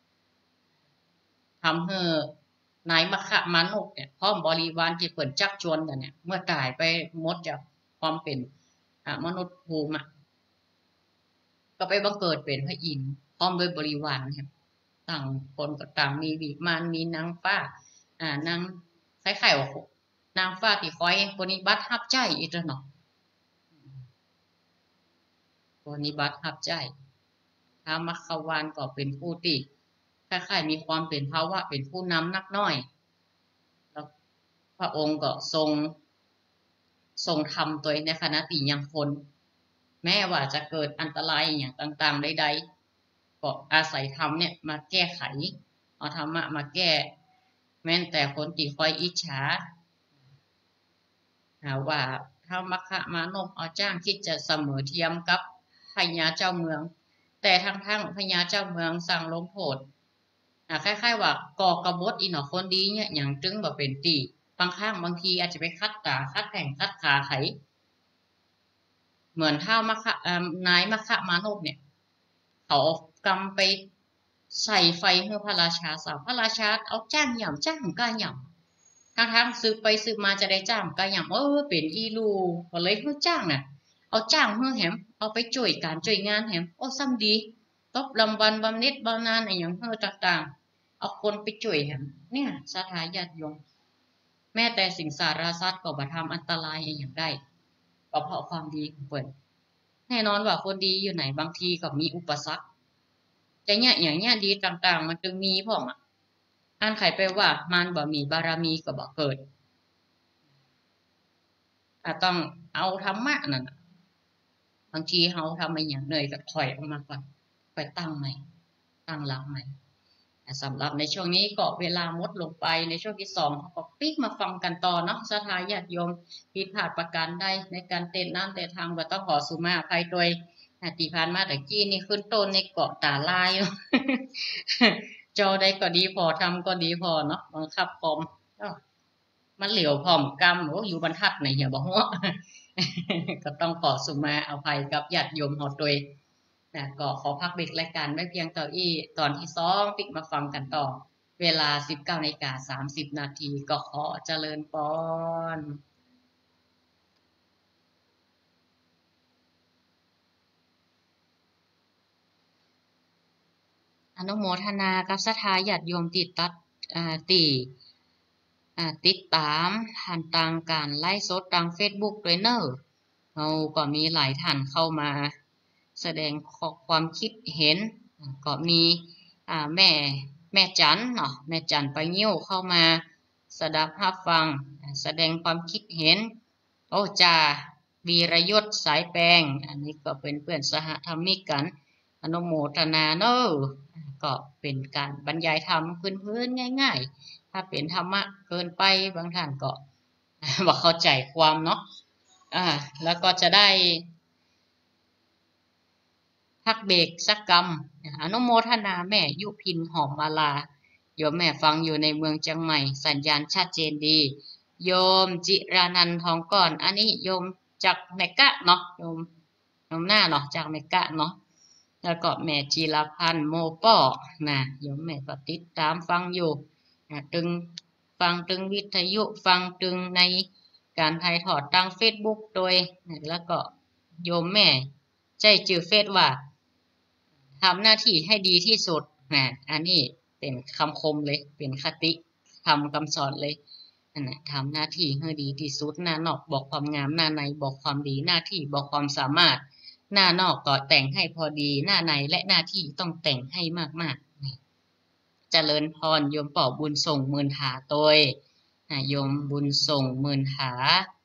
ทำให้นายมานกเนี่ยพร้อมบริวารที่เปิ่นจักชวนกันเนี่ยเมื่อตายไปหมดจากความเป็นมนุษย์ภูมิก็ไปบังเกิดเป็นพระอินทร์พร้อมด้วยบริวารครับต่างคนก็ต่างมีวิมานมีนางฟ้านางคล้ายๆว่านางฟ้าที่คอยปฏิบัติรับใจอีกเนาะปฏิบัติรับใจท้าวมัคควานก็เป็นผู้ที่คล้ายๆมีความเป็นภาวะเป็นผู้นำนักน้อยแล้วพระองค์ก็ทรงทำตัวในขณะที่ยังคนแม้ว่าจะเกิดอันตรายอย่างต่างๆใดๆก็อาศัยธรรมเนี่ยมาแก้ไขเอาธรรมะมาแก้แม้แต่คนที่คอยอิจฉาว่าท้าวมัคคะมานพเอาจ้างคิดจะเสมอเทียมกับพญาเจ้าเมืองแต่ทั้งพญาเจ้าเมืองสั่งลงโทษคล้ายๆว่าก่อกบฏอีหนอคนดีเนี่ยอย่างจึงบ่เป็นตีบางครั้งบางทีอาจจะไปคัดตาคัดแข่งคัดขาไขเหมือนท้าวมัคคะนายมัคคะมานพเนี่ยเขากำไปใส่ไฟให้พระราชาสาวพระราชาเอาจ้างหย่ำจ้างก้าหย่ำทั้งซื้อไปซื้อมาจะได้จ้างก็อย่างเป็นอีลูก็เลยเพื่อจ้างน่ะเอาจ้างเพื่อแหมเอาไปจ่วยการจ่วยงานแหมซ้ำดีตบรางวัลบำเหน็จบำนาญอะไรอย่างเพื่อต่างๆเอาคนไปจ่วยแหมเนี่ยสถาญาติโยมแม้แต่สิงสารสัตว์ก็บ่ทำอันตรายอย่างได้ก็เพราะความดีของเพิ่นแน่นอนว่าคนดีอยู่ไหนบางทีก็มีอุปสรรคจะเนี่ยอย่างเนี้ยดีต่างๆมันจึงมีพ่อมอ่านไขไปว่ามันบ่มีบารมีก็บ่เกิดต้องเอาธรรมะนั่นบางทีเขาทำอะไรอย่างเหนื่อยก็ถอยออกมาก่อนไปตั้งใหม่ตั้งหลักใหม่สำหรับในช่วงนี้ก็เวลาหมดลงไปในช่วงที่2เขาก็ปิ๊กมาฟังกันต่อเนาะสถาญาติโยมผิดพลาดประการใดในการเต้นน้ำแต่ทางก็ต้องขอสุมาอภัยโดยตีผ่านมาตะกี้นี่ขึ้นต้นในเกาะตาลาย จอได้ก็ดีพอทำก็ดีพอเนาะบังคับคอมมันเหลียวพร้อมกรรมอยู่บรรทัดไหนอย่าบอกว่า ก็ต้องขอสุมาอภัยกับญาติโยมเฮาโดยก็ขอพักเบรกรายการไว้เพียงเท่านี้ตอนที่2ปิกมาฟังกันต่อเวลา 19:30 นาทีก็ขอเจริญพรอนุโมทนากับศรัทธาญาติโยมติดตามผ่านทางการไลฟ์สดทาง Facebook ด้วยเนอะเราก็มีหลายท่านเข้ามาแสดงความคิดเห็นก็มีแม่จันเนาะแม่จันไปยิ้วเข้ามาสดับรับฟังแสดงความคิดเห็นจ่าวีรยศสายแปลงอันนี้ก็เป็นเพื่อนสหธรรมิกกันอนุโมทนาเนอะก็เป็นการบรรยายธรรมพื้นๆง่ายๆถ้าเป็นธรรมะเกินไปบางท่านก็บ่เข้าใจความเนาะแล้วก็จะได้พักเบรกสักกรรมอนุโมทนาแม่ยุพินหอมมาลาโยมแม่ฟังอยู่ในเมืองเชียงใหม่สัญญาณชัดเจนดีโยมจิรานันท์ทองก่อนอันนี้โยมจากเมกะเนาะโยมหน้าเนาะจากเมกะเนาะแล้วก็แม่จีรพันธ์โมป้อนะโยมแม่ก็ติดตามฟังอยู่ตึงฟังตึงวิทยุฟังตึงในการถ่ายทอดทาง Facebook โดยแล้วก็โยมแม่ใจจื่อเฟซว่าทำหน้าที่ให้ดีที่สุดอันนี้เป็นคำคมเลยเป็นคติทำคำสอนเลยทำหน้าที่ให้ดีที่สุดหน้านอกบอกความงามหน้าในบอกความดีหน้าที่บอกความสามารถหน้านอกก็แต่งให้พอดีหน้าในและหน้าที่ต้องแต่งให้มากๆเจริญพรโยมป่อบุญส่งหมื่นหาโดยโยมบุญส่งหมื่นหา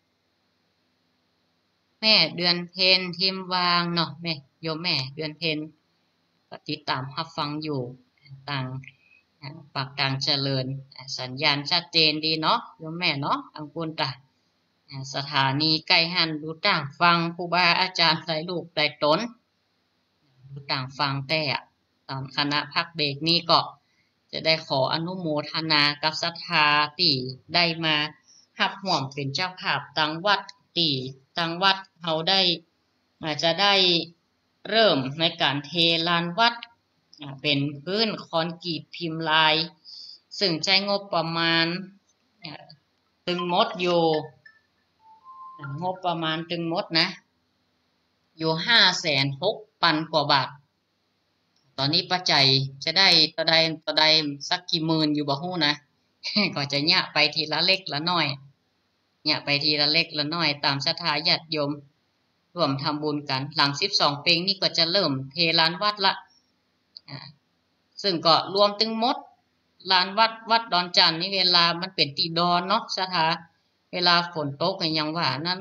แม่เดือนเพ็ญทิมวางเนาะแม่โยมแม่เดือนเพ็ญก็ติดตามรับฟังอยู่ต่างปากต่างเจริญสัญญาณชัดเจนดีเนาะโยมแม่เนาะอังกุลตาสถานีใกล้หันดูต่างฟังครูบาอาจารย์ใส่ลูกใส่ตนดูต่างฟังแต่ตอนคณะพักเบรกนี้ก็จะได้ขออนุโมทนากับศรัทธาที่ได้มาหับห่วงเป็นเจ้าภาพตังวัดตังวัดเขาได้อาจจะได้เริ่มในการเทลานวัดเป็นพื้นคอนกรีตพิมพ์ลายซึ่งใช้งบประมาณตึงมดอยู่งบประมาณตึงมดนะอยู่560,000 กว่าบาทตอนนี้ปัจจัยจะได้ต่อใดสักกี่หมื่นอยู่บ่ฮู้นะก็จะเนี่ยไปทีละเล็กละน้อยเนี่ยไปทีละเล็กละน้อยตามศรัทธาญาติโยมร่วมทำบุญกันหลัง12 ปีนี่ก็จะเริ่มเทลานวัดละซึ่งก็รวมถึงมดลานวัดดอนจันนี่เวลามันเป็นตีดอนเนาะศรัทธาเวลาฝนตกก็ยังว่านั่น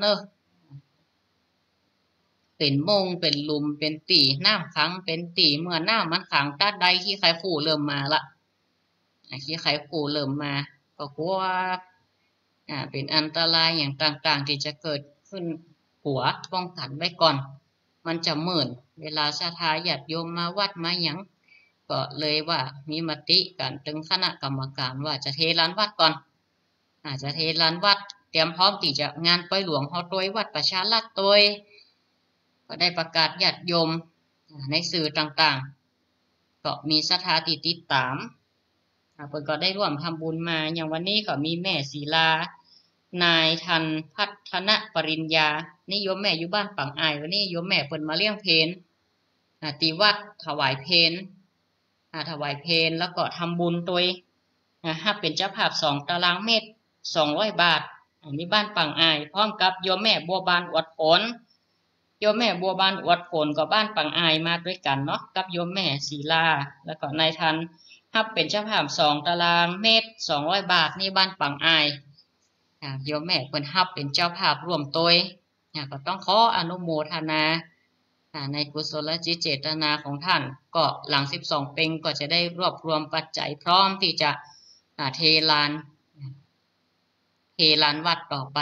เป็นมงเป็นลุมเป็นตีน้ำขังเป็นตีเมื่อน้ำมันขังตาใดที่ใครขู่เริ่มมาละที่ใครขู่เริ่มมาก็กลัวเป็นอันตรายอย่างต่างๆที่จะเกิดขึ้นหัวป้องกันไว้ก่อนมันจะหมื่นเวลาศรัทธาญาติโยมมาวัดมาหยังก็เลยว่ามีมติกันถึงคณะกรรมการว่าจะเทลานวัดก่อนจะเทลานวัดเตรียมพร้อมที่จะงานปล่อยหลวงเฮาโดยวัดประชารัฐโดยก็ได้ประกาศญาติโยมในสื่อต่างๆก็มีศรัทธาติดตามเพิ่นก็ได้ร่วมทำบุญมาอย่างวันนี้ก็มีแม่ศิลานายทันพัฒนปริญญานิยมแม่อยู่บ้านปังอายวันนี้โยมแม่เพิ่นมาเลี้ยงเพลตีวัดถวายเพลถวายเพลแล้วก็ทำบุญตัวถ้าเป็นเจ้าภาพ2 ตารางเมตร200 บาทอันนี้บ้านปังอายพร้อมกับโยมแม่บัวบานอวดผลโยมแม่บัวบานอวดผลกับบ้านปังอายมาด้วยกันเนาะกับโยมแม่ศิลาแล้วก็นายทันถ้าเป็นเจ้าภาพ2 ตารางเมตร200 บาทนี่บ้านปังอายโยมแม่เพิ่นรับเป็นเจ้าภาพร่วมตัวก็ต้องขออนุโมทนาในกุศลจิตเจตนาของท่านก็หลัง12 เป็งก็จะได้รวบรวมปัจจัยพร้อมที่จะเทลานวัดต่อไป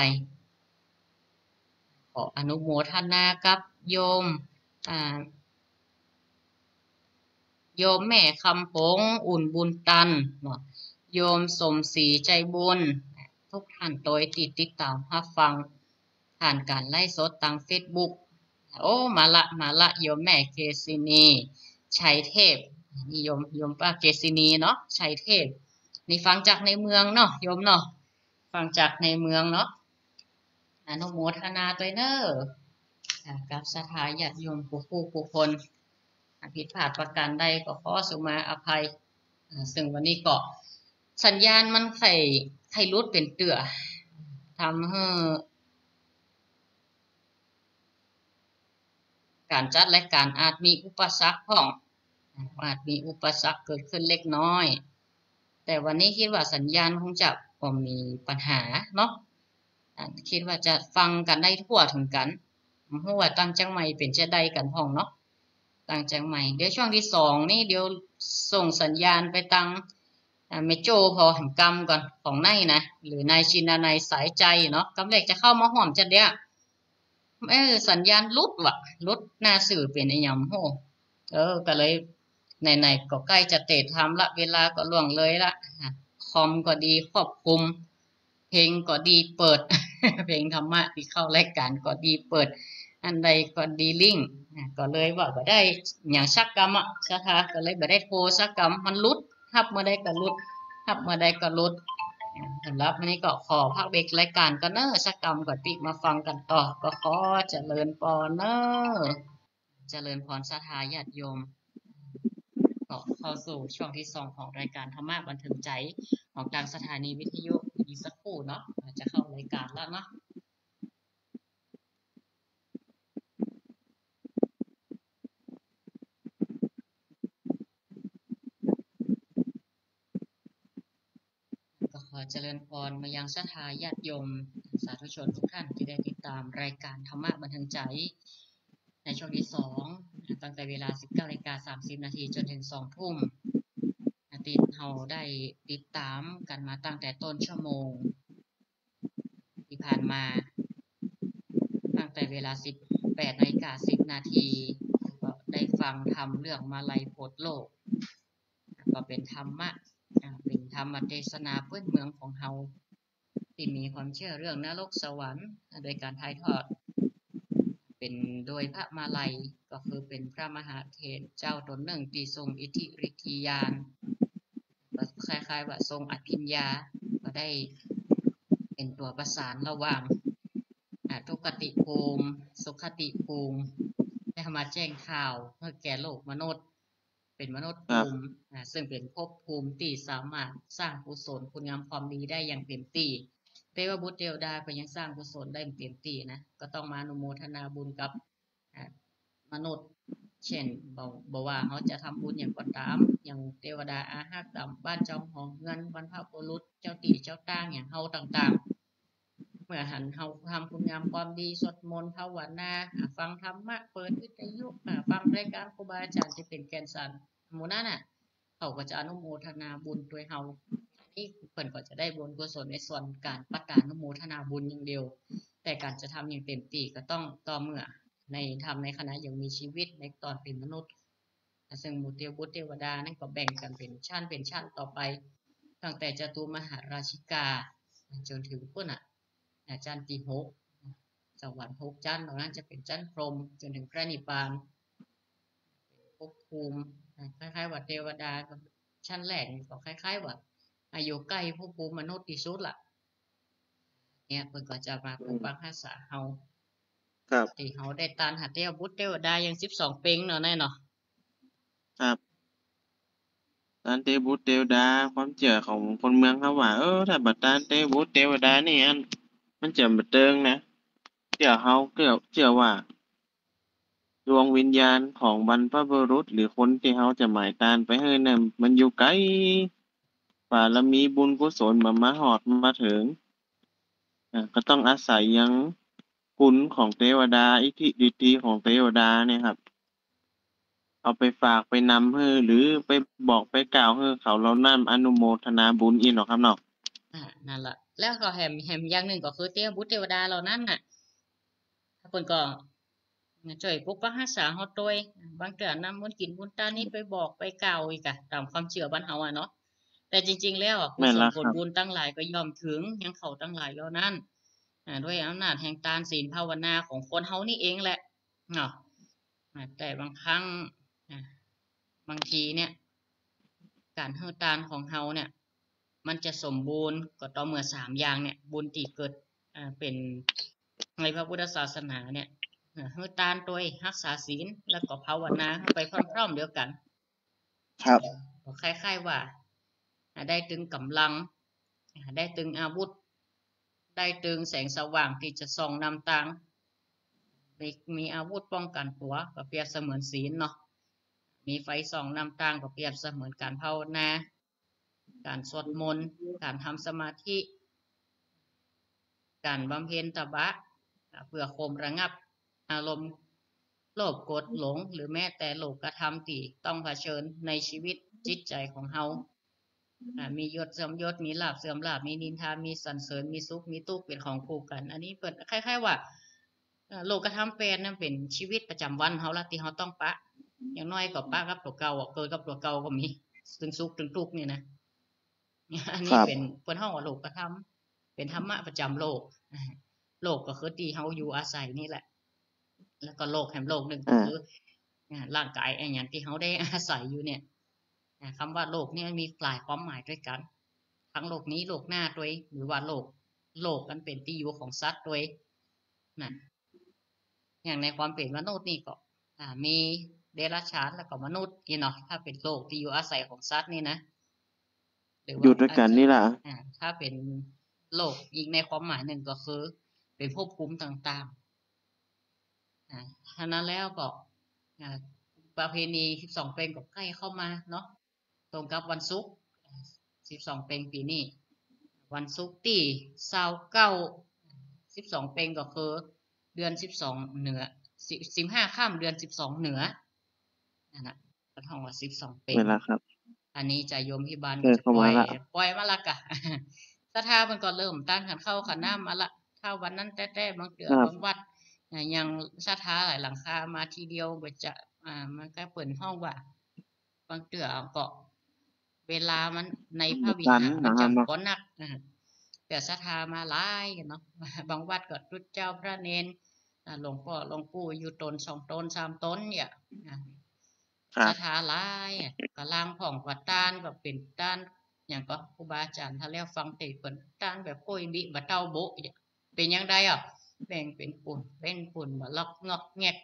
ขออนุโมทนากับโยมแม่คำผงอุ่นบุญตันโยมสมศรีใจบุญทุกท่านโดยติดตามรับฟังผ่านการไลฟ์สดทาง Facebook โอ้มาละโยมแม่เกษินีชัยเทพนิยมป้าเกษินีเนาะชัยเทพนี่ฟังจากในเมืองเนาะโยมเนาะฟังจากในเมืองเนาะอนุโมทนาด้วยเนอะกับศรัทธาญาติโยมผู้คนผิดพลาดประการใดก็ขอสุมาอภัยซึ่งวันนี้ก็สัญญาณมันไข่รุดเป็นเตือทำให้การจัดรายการอาจมีอุปสรรคของอาจมีอุปสรรคเกิดขึ้นเล็กน้อยแต่วันนี้คิดว่าสัญญาณคงจะบ่มีปัญหาเนาะคิดว่าจะฟังกันได้ทั่วถึงกันเพราะว่าตั้งจังใหม่เป็นจะได้กันพ้องเนาะตั้งจังใหม่เดี๋ยวช่วงที่2นี่เดี๋ยวส่งสัญญาณไปตั้งเมโจพอแห่งกรรมก่อนของนายนะหรือนายชินานายสายใจเนาะกำเล็กจะเข้ามาห่อมจะเดียสัญญาณลุดหน้าสื่อเป็นไอ้ยำโหก็เลยไหนๆก็ใกล้จะเตะทำละเวลาก็ล่วงเลยละคอมก็ดีครอบคลุมเพลงก็ดีเปิด เพลงธรรมะที่เข้ารายการก็ดีเปิดอันใดก็ดีลิงก์ก็เลยว่าบ่ได้อย่างชักกรรมสถาก็เลยบ่ได้โทรสักกรรมมันลุดทับเมื่อใดก็ลุดทับเมื่อใดก็ลุดสำหรับวันนี้ก็ขอพักเบรกรายการกันเนอะสักกรรมก่อนปิมาฟังกันต่อก็ขอเจริญพรเนอะเจริญพรศรัทธาญาติโยมก็เข้าสู่ช่วงที่2ของรายการธรรมะบันเทิงใจของทางสถานีวิทยุอีกสักครู่เนาะจะเข้ารายการแล้วเนาะขอเจริญพรมายังศรัทธาญาติโยมสาธุชนทุกท่านที่ได้ติดตามรายการธรรมะบันเทิงใจในช่วงที่2ตั้งแต่เวลา 19:30 นาทีจนถึง 2 ทุ่มเราได้ติดตามกันมาตั้งแต่ต้นชั่วโมงที่ผ่านมาตั้งแต่เวลา 18:10 นาทีก็ได้ฟังธรรมเรื่องมาลัยโพธิ์โลกก็เป็นธรรมะเป็นธรรมเทศนาพื้นเมืองของเราที่มีความเชื่อเรื่องนรกสวรรค์โดยการถ่ายทอดเป็นโดยพระมาลัยก็คือเป็นพระมหาเถรเจ้าตนหนึ่งที่ทรงอิทธิฤทธิญาณคล้ายๆว่าทรงอภิญญาก็ได้เป็นตัวประสานระหว่างทุกขติภูมิสุขติภูมิได้มาแจ้งข่าวเพื่อแก่โลกมนุษย์เป็นมนุษย์ภูมิซึ่งเป็นภพภูมิที่สามารถสร้างกุศลคุณงามความดีได้อย่างเต็มที่เทวบุตรเทวดาก็ยังสร้างกุศลได้เต็มที่นะก็ต้องมาอนุโมทนาบุญกับมนุษย์เช่นบอกว่าเขาจะทำบุญอย่างก็ตามอย่างเทวดาอาหารต่ำบ้านเจ้าของเงินบรรพบุรุษเจ้าตีเจ้าตั้งอย่างเฮาต่างๆเมื่อหันเฮาทำคุณงามความดีสวดมนต์ภาวนาฟังธรรมะเปิดวิทยุฟังรายการครูบาอาจารย์ที่เป็นแกนสารหมู่นั้นเขาก็จะอนุโมทนาบุญด้วยเฮาที่เพิ่นก็จะได้บุญกุศลในส่วนการประกาศอนุโมทนาบุญอย่างเดียวแต่การจะทำอย่างเต็มที่ก็ต้องต่อเมื่อในทำในขณะยังมีชีวิตในตอนเป็นมนุษย์ซึ่งหมู่เทวบุตรเทวดานั่นก็แบ่งกันเป็นชั้นต่อไปตั้งแต่จตุมหาราชิกาจนถึงพุ่นจันทร์ที่6สวรรค์6ชั้นตรงนั้นจะเป็นชั้นพรหมจนถึงพระนิพพานภพภูมิคล้ายๆว่าเทวดาชั้นแรกก็คล้ายๆว่าอายุใกล้ผู้ปูมนุษย์ที่สุดล่ะเนี่ยเพิ่นก็จะมาปกปักรักษาเฮาครับที่เฮาได้ตานหาเทวบุตรเทวดาอย่าง12เพ็งเนาะแน่เนาะครับตานเตบุตรเทวดาความเชื่อของคนเมืองเขาว่าถ้าบัดตานเตบุตรเทวดานี่มันจะบ่เติงนะเชื่อเขาเชื่อว่าดวงวิญญาณของบรรพบุรุษหรือคนที่เขาจะหมายตานไปให้นั่นมันอยู่ไกลบารมีบุญกุศลมาฮอดมาถึงก็ต้องอาศัยยังคุณของเทวดาอิทธิฤทธิของเทวดาเนี่ยครับเอาไปฝากไปนำให้หรือไปบอกไปกล่าวให้เขาเหล่านั้นอนุโมทนาบุญอีกเนาะครับเนาะนั่นล่ะแล้วก็แถมอย่างหนึ่งก็คือเทวบุตรเทวดาเหล่านั้นน่ะเพิ่นก็ช่วยปกปักรักษาเฮาโดยบางเทื่อนำบุญกินบุญตานี้ไปบอกไปกล่าวอีกอะตามความเชื่อบ้านเฮาอะเนาะแต่จริงๆแล้วกุแม่นศลแล้วครับผลบุญตั้งหลายก็ย่อมถึงยังเขาตั้งหลายเหล่านั้นด้วยอำนาจแห่งทานศีลภาวนาของคนเฮานี่เองแหละเนาะแต่บางครั้งอ่าบางทีเนี่ยการให้ทานของเฮาเนี่ยมันจะสมบูรณ์ก็ต่อเมื่อ3อย่างเนี่ยบุญที่เกิดเป็นในพระพุทธศาสนาเนี่ยให้ทานโดยรักษาศีลแล้วก็ภาวนาไปพร้อมๆเดียวกันครับก็คล้ายๆว่าได้ถึงกำลังได้ถึงอาวุธได้ถึงแสงสว่างที่จะส่องนำทางมีอาวุธป้องกันตัวก็เปรียบเสมือนศีลเนาะมีไฟส่องนำทางก็เปรียบเสมือนการภาวนาการสวดมนต์การทำสมาธิการบำเพ็ญตบะเพื่อข่มระงับอารมณ์โลภโกรธหลงหรือแม้แต่โลกธรรมที่ต้องเผชิญในชีวิตจิตใจของเฮามียศเสื่อมยศมีลาภเสื่อมลาภมีนินทามีสรรเสริญมีสุขมีทุกข์เป็นของคู่กันอันนี้เปิดคล้ายๆว่าโลกธรรมเป็นนั่นเป็นชีวิตประจำวันเฮาละที่เฮาต้องปะอย่างน้อยก็ปะกับตัวเก่าเกิดกับตัวเก่าก็มีถึงสุขถึงทุกข์นี่นะอันนี้เป็นเพิ่นเฮาว่าโลกธรรมเป็นธรรมะประจำโลกโลกก็คือที่เฮาอยู่อาศัยนี่แหละแล้วก็โลกแห่งโลกหนึ่งก็คือร่างกายอย่างที่เฮาได้อาศัยอยู่เนี่ยคำว่าโลกนี่มีหลายความหมายด้วยกันทั้งโลกนี้โลกหน้าด้วยหรือว่าโลกกันเป็นที่อยู่ของสัตว์ด้วยนั่นอย่างในความเป็นมนุษย์นี่ก็มีเดรัจฉานแล้วก็มนุษย์นี่เนาะถ้าเป็นโลกที่อยู่อาศัยของสัตว์นี่นะหรืออยู่ว่าด้วยกันนี่ล่ะถ้าเป็นโลกอีกในความหมายหนึ่งก็คือเป็นภพภูมิต่างๆฉะนั้นแล้วก็ประเพณี12เพลงก็ใกล้เข้ามาเนาะตรงกับวันศุกร์12เพลงปีนี้วันศุกร์ที่29 12เพลงก็คือเดือน12เหนือ15ค่ำเดือน12เหนือนั่นน่ะก็ท่องว่า12เพลงเวลาครับอันนี้จะโยมพิบาลเกิก็ดเข้ามาจะปล่อยละปล่อยมาละกะศรัทธามันก็เริ่มตั้งขันเข้าขันน้ำมาละถ้าวันนั้นแต่บางเดืครับอบางวัดยังศรัทธาหลายหลังคามาทีเดียวก็จะมันก็เปิดห้องว่าบางเดือก็เวลามันในพระวิตันหารมันนะครับเนาะจำก้อนนักแต่ศรัทธามาหลายเนาะบางวัดก็รุดเจ้าพระเนนหลวงพ่อหลวงปู่อยู่ตน2 ตน 3 ตนเนี่ยศรัทครับธาหลายก็ล่างผ่องวัดตานก็เป็นด้านอย่างก็ครูบาอาจารย์ถ้าแล้วฟังเตเปิ้นด้านแบบโกยบิบะเต้าโบะเป็นยังไงแบ่งเป็นปุ่นมาล็อกงอกแงก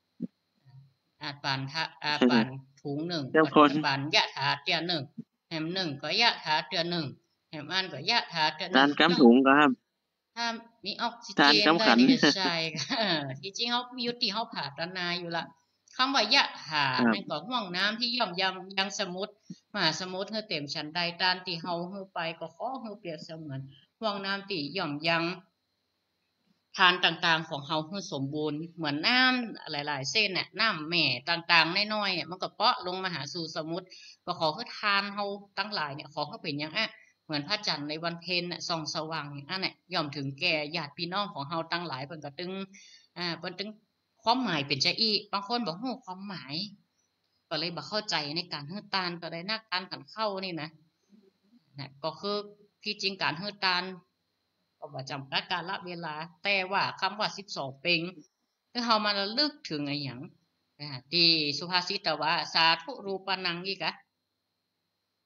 ปานถุงหนึ่งเข้มก็ข้นปานยะถาเตียหนึ่งแหมหนึ่งก็ยะถาเตียหนึ่งแหมอันก็ยะถาเตียหนึ่งทานกำต้องถุงก็ครับถ้ามีออกซิเจทานนได้กำขันนี่ใช่ที่จริงเขายุติเขาผ่าตัดนาอยู่ละคำว่ายะถาครับนั่นก็ห่วงน้ำที่ย่อมยำยังสมุทรมหาสมุทรเฮือเต็มฉันใดตานที่เฮาเฮือไปก็ขอเฮือเปรียบเสมือนห่วงน้ำที่ย่อมยัง ทานต่างๆของเฮาคือสมบูรณ์เหมือนน้ำหลายๆเส้นน่ะน้ำแม่ต่างๆน้อยๆมันก็เปาะลงมาหาสู่สมุทรก็ขอคือทานเฮาตั้งหลายเนี่ยขอเขาเป็นอย่างเหมือนพระจันทร์ในวันเพ็ญน่ะส่องสว่างอย่างนั้นน่ะย่อมถึงแก่ญาติพี่น้องของเฮาตั้งหลายเพิ่นก็ตึงเพิ่นตึงความหมายเป็นจะอีบางคนบ่ฮู้ความหมายก็เลยบ่เข้าใจในการฮื้อตานก็ได้นักตานกันเข้านี่นะก็คือที่จริงการฮื้อตาน ก็บ่จำกัดกาลเวลาแต่ว่าคำว่า12เป็งคือเฮามาระลึกถึงไอ้หยังที่สุภาษิตว่าสาธุรูปนังอีกอะ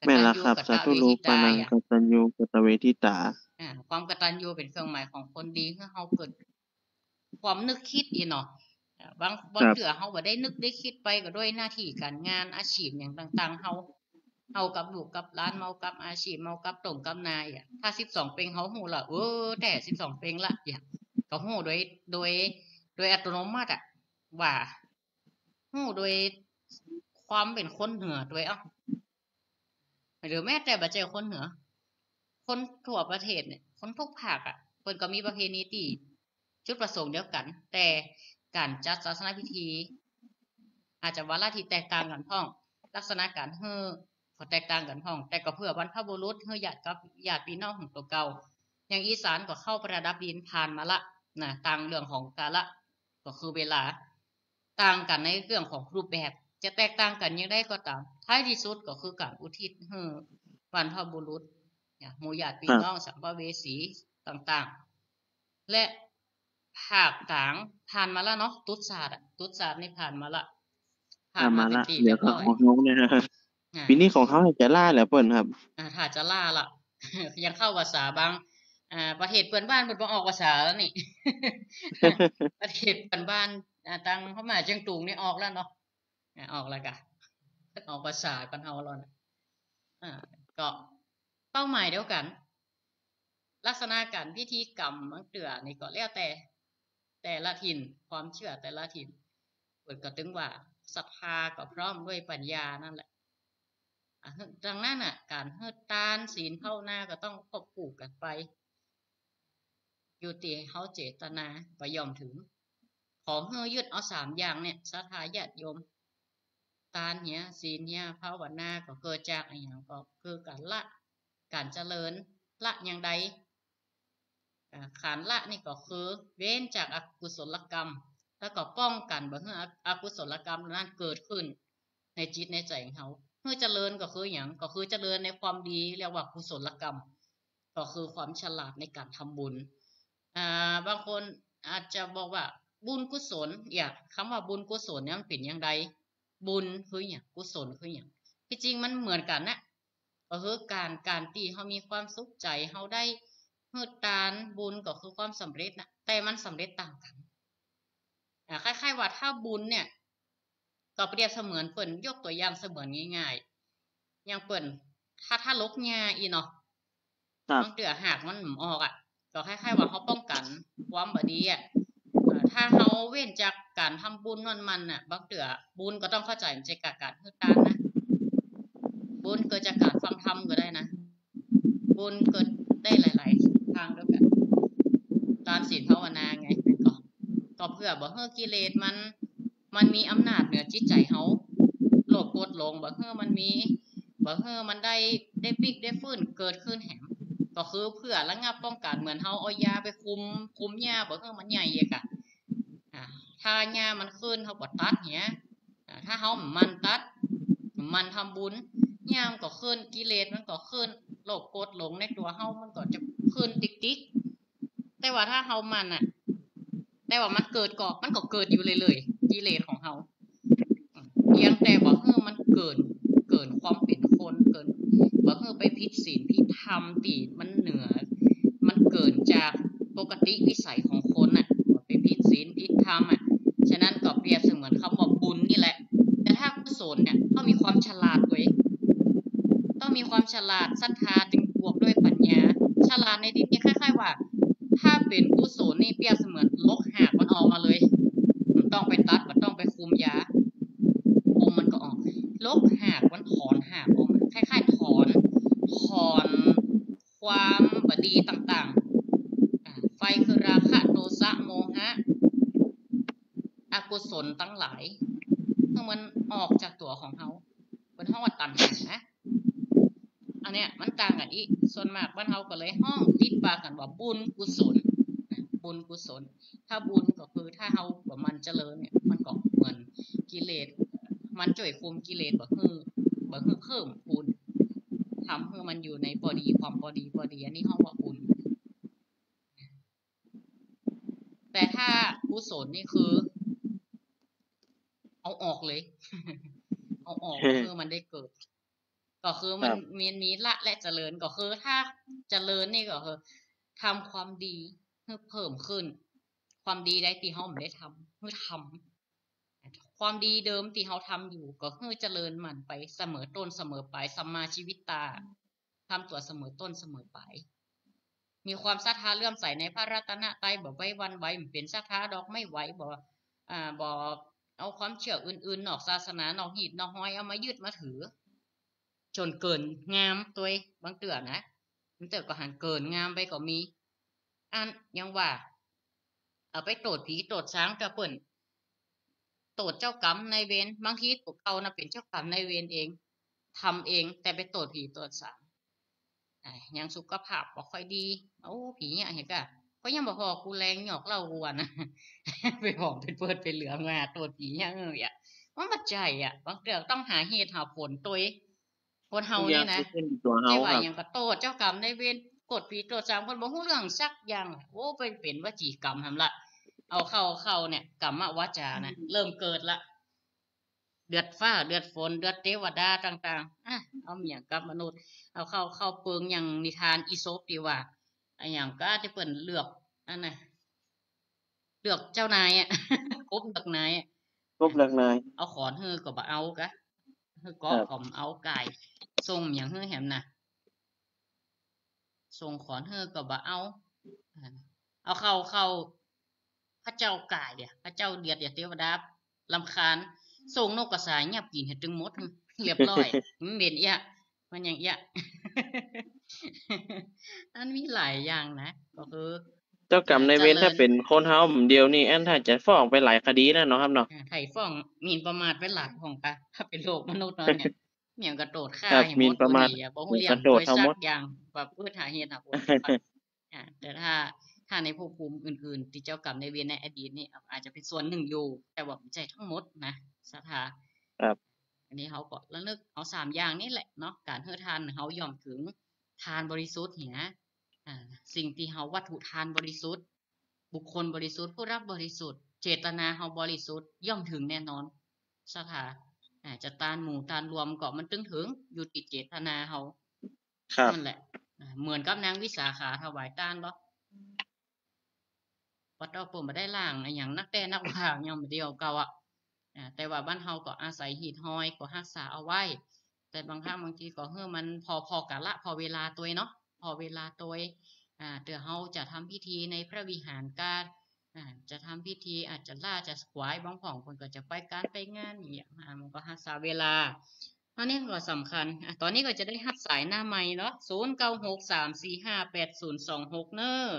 กแม่นตัญละครับญูกตสัตว์โลกเวทิปานังตากตัญญูกตเวทิตาความกตัญญูเป็นเครื่องหมายของคนดีคือเฮาเกิดความนึกคิดอีเนาะบางเทื่อเฮาบ่ได้นึกได้คิดไปก็ด้วยหน้าที่การงานอาชีพอย่างต่างๆเฮากับลูกกับหลานเมากับอาชีพเมากับตรงกับนายถ้า12เป็งเฮาฮู้ละแต่12เป็งละก็ฮู้โดยอัตโนมัติว่าฮู้โดยความเป็นคนเหนือด้วยหรือแม้แต่บ่เจอคนเหนือคนทั่วประเทศเนี่ยคนทุกภาคเพิ่นก็มีประเพณีที่จุดประสงค์เดียวกัน แต่การจัดศาสนาพิธีอาจจะวาระที่แตกต่างกันพ้องลักษณะการก็แตกต่างกันพ้องแต่ก็เพื่อบรรพบุรุษญาติกับญาติพี่น้องของตัวเก่าอย่างอีสานก็เข้าประดับดินผ่านมาละนะต่างเรื่องของกาละก็คือเวลาต่างกันในเรื่องของรูปแบบจะแตกต่างกันยังได้ก็ตามท้ายที่สุดก็คือการอุทิศบรรพบุรุษหมู่ญาติพี่น้องสัมภเวสีต่างๆและภาคกลางผ่านมาแล้วเนาะตุ๊ดศาสตร์นี่ผ่านมาละผ่านมาเป็นปีเดี๋เรียวก็ยบร้อยของเฮาเนี่ยนะครับปีนี้ของเฮาจะล่าแล้วเปิ้นครับถ้าจะล่าละยังเข้าภาษาบางประเทศเพื่อนบ้านเพิ่นบ่ออกภาษาแล้วนี่ ประเทศเพื่อนบ้านตังเข้ามาเชียงตุงนี่ออกแล้วเนาะออกแล้วกะออกภาษากันเฮาแล้วนะก็เป้าหมายเดียวกัน ลักษณะการพิธีกรรมบางเตือนี่ก็แล้วแต่ละถิ่นความเชื่อแต่ละถิ่นเปิดก็ถึงว่าศรัทธาก็พร้อมด้วยปัญญานั่นแหละดังนั้นการเฮ็ดทานศีลภาวนาก็ต้องควบคู่กันไปอยู่ที่เฮาเจตนาก็ย่อมถึงขอให้ยึดเอา3อย่างเนี่ยศรัทธาญาติโยมทานเนี่ยศีลเนี่ยภาวนาก็เกิดจากอีหยังก็คือการละการเจริญละอย่างใดขานละนี่ก็คือเว้นจากอกุศลกรรมแล้วก็ป้องกันบ่ให้อกุศลกรรมนั้นเกิดขึ้นในจิตในใจของเขาเมื่อเจริญก็คืออย่างก็คือเจริญในความดีเรียกว่ากุศลกรรมก็คือความฉลาดในการทำบุญบางคนอาจจะบอกว่าบุญกุศลคำว่าบุญกุศลเนี่ยมันเป็นอย่างไรบุญคืออย่างกุศลคืออย่างที่จริงมันเหมือนกันนะก็คือการที่เขามีความสุขใจเขาได้เฮ็ดทานบุญก็คือความสำเร็จนะแต่มันสำเร็จต่างกันคล้ายๆว่าถ้าบุญเนี่ยก็เปรียบเสมือนเปิ่นยกตัวอย่างเสมือนง่ายๆอย่างเปิ่นถ้าลกหญ้าอีเนาะบางเทื่อหากมันออกก็คล้ายๆว่าเขาป้องกันความบ่ดีถ้าเขาเว้นจากการทำบุญมันบางเทื่อบุญก็ต้องเข้าใจมันจะการเฮ็ดทานนะบุญเกิดจากการฟังธรรมก็ได้นะบุญเกิดได้หลายๆทางด้วยกันทานศีลภาวนาไงก็เพื่อบ่ให้กิเลสมันมีอำนาจเหนือจิตใจเฮาโลภโกรธหลงบ่ให้มันได้ปิกได้ฟื้นเกิดขึ้นแหมก็คือเพื่อระงับป้องกันเหมือนเฮาเอายาไปคุมหญ้าบ่ให้มันใหญ่ถ้าหญ้ามันขึ้นเฮาก็ตัดเนี้ยถ้าเฮามันตัดมันทำบุญหญ้ามันก็ขึ้นกิเลสมันก็ขึ้นโลภโกรธหลงในตัวเฮามันก็จะขึ้นติ๊กๆแต่ว่าถ้าเฮาแต่ว่ามันก็เกิดอยู่เลยกิเลสของเฮาเพียงแต่ว่ามันเกินความเป็นคนเกินว่าไปผิดศีลผิดธรรมที่มันเหนือมันเกินจากปกติวิสัยของคนไปผิดศีลผิดธรรมฉะนั้นก็เปรียบเสมือนคำว่าบุญนี่แหละแต่ถ้ากุศลเนี่ยต้องมีความฉลาดด้วยต้องมีความฉลาดศรัทธาจึงบวกด้วยปัญญาฉลาดในที่นี้คล้ายๆว่าถ้าเป็นกุศลนี่เปรียบเสมือนลกหากมันออกมาเลยต้องไปตัดมันต้องไปคุมยาคุมมันก็ออกลกหากมันถอนหากออกมาคล้ายๆถอนความบดีต่างๆไฟคือราคะโทสะโมหะอกุศลทั้งหลายเมื่อมันออกจากตัวของเขาเป็นห้องว่าตัณหาอันเนี้ยมันต่างกันอีกส่วนมากบ้านเฮาก็เลยห้องติดปากกันว่าบุญกุศลถ้าบุญก็คือถ้าเฮาบ่มันเจริญเนี่ยมันก็เหมือนกิเลสมันจ่อยคุมกิเลสบ่ฮื้อเพิ่มพูนทำให้มันอยู่ในพอดีความพอดีอันนี้ห้องว่าบุญแต่ถ้ากุศลนี่คือเอาออกเลย เอาออกคือมันได้เกิดก็คือมันมีละและเจริญก็คือถ้าเจริญนี่ก็คือทำความดีให้เพิ่มขึ้น ความดีได้ที่เขาไม่ได้ทำเพื่อทำความดีเดิมที่เขาทำอยู่ก็คือเจริญมันไปเสมอต้นเสมอปลายสัมมาชีวิตตาทำตัวเสมอต้นเสมอปลายมีความศรัทธาเลื่อมใสในพระรัตนตรัยบ่ไว้วันไหวเป็นศรัทธาดอกไม่ไหวบ่เอาความเชื่ออื่นๆนอกศาสนานอกหีดนอกห้อยเอามายึดมาถือจนเกินงามตัวบางเตือนะบางเตือก็หันเกินงามไปก็มีอันยังว่าเอาไปโตดผีโตดช้างกระเปิ่นโตดเจ้ากรรมนายเวรบางทีตัวเขาน่ะเป็นเจ้ากรรมนายเวรเองทำเองแต่ไปโตดผีโตดช้างยังสุขภาพบ่ค่อยดีโอ้ผีเนี่ยเห็นกะก็ยังบ่พอกูแรงหยอกเล่าวัวนะ ไปหอมเป็นเปิดเป็นเหลืองมาโตดผีเนี่ยว่ามันใจบางเรื่องต้องหาเหตุหาผลตัวคนเฮานี่นะไม่ว่าอย่างก็โตดเจ้ากรรมนายเวรกดผีโตดช้างคนบ่ฮู้เรื่องสักอย่างโอ้เป็นวจีกรรมทำละเอาเข้าเนี่ยกรรมวาจานะเริ่มเกิดละเดือดฟ้าเดือดฝนเดือดเทวดาต่างๆเอาอย่างกับมนุษย์เอาเข้าเปิงอย่างนิทานอีโซปดีว่าอย่างก็จะเปิ่นเลือกอันน่ะเลือกเจ้านายกบเลือกนายกบเลือกนายเอาขอนฮือก็บ่เอากะฮือก็ผมเอาไก่ส่งอย่างฮือแหมน่ะส่งขอนฮือก็บ่เอาเข้าพระเจ้ากายพระเจ้าเดียดเทวดารำคาญส่งนกกระสายเงียบกินเห็ดจึงหมดเรียบร้อยมันเป็นมันอย่างอันมีหลายอย่างนะก็คือเจ้ากรรมนายเวรถ้าเป็นคนเฮาเดียวนี่อันถ้าจะฟ้องไปหลายคดีนะเนาะครับเนาะไถ่ฟ้องหมิ่นประมาทไว้หลายของกะถ้าเป็นโลกมนุษย์เนาะเนี่ยเมียงกระโดดฆ่าหมิ่นประมาทบ่ฮู้เรื่องโดยสักอย่างว่าพืชหาเหตุหาผลแต่ถ้าในภพภูมิอื่นๆที่เจ้ากรรมนายเวรในอดีตนี่อาจจะเป็นส่วนหนึ่งอยู่แต่ว่าไม่ใช่ทั้งหมดนะศรัทธาครับอันนี้เขาก็ระลึกเอา3อย่างนี่แหละเนาะการเฮ็ดทานเขาย่อมถึงทานบริสุทธิ์สิ่งที่เขาวัตถุทานบริสุทธิ์บุคคลบริสุทธิ์ผู้รับบริสุทธิ์เจตนาเขาบริสุทธิ์ย่อมถึงแน่นอนศรัทธาจะตานหมู่ตานรวมก็มันถึงอยู่ที่เจตนาเขานั่นแหละเหมือนกับนางวิสาขาถวายทานบ่วัดเอาปุ่มมาได้ล่างอย่างนักแต่นักว่างยังเดียวเก่าแต่ว่าบ้านเฮาก็อาศัยหีดห้อยก็รักษาเอาไว้แต่บางครั้งบางทีก็มันพอกะละพอเวลาตัวเนาะพอเวลาตัวเดี๋ยวเฮาจะทำพิธีในพระวิหารการจะทำพิธีอาจจะล่าจะสวายบางของคนก็จะไปการไปงานอย่างมันก็รักษาเวลาตอนนี้ก็สำคัญตอนนี้ก็จะได้รับสายหน้าใหม่เนาะ0963458026เนอะ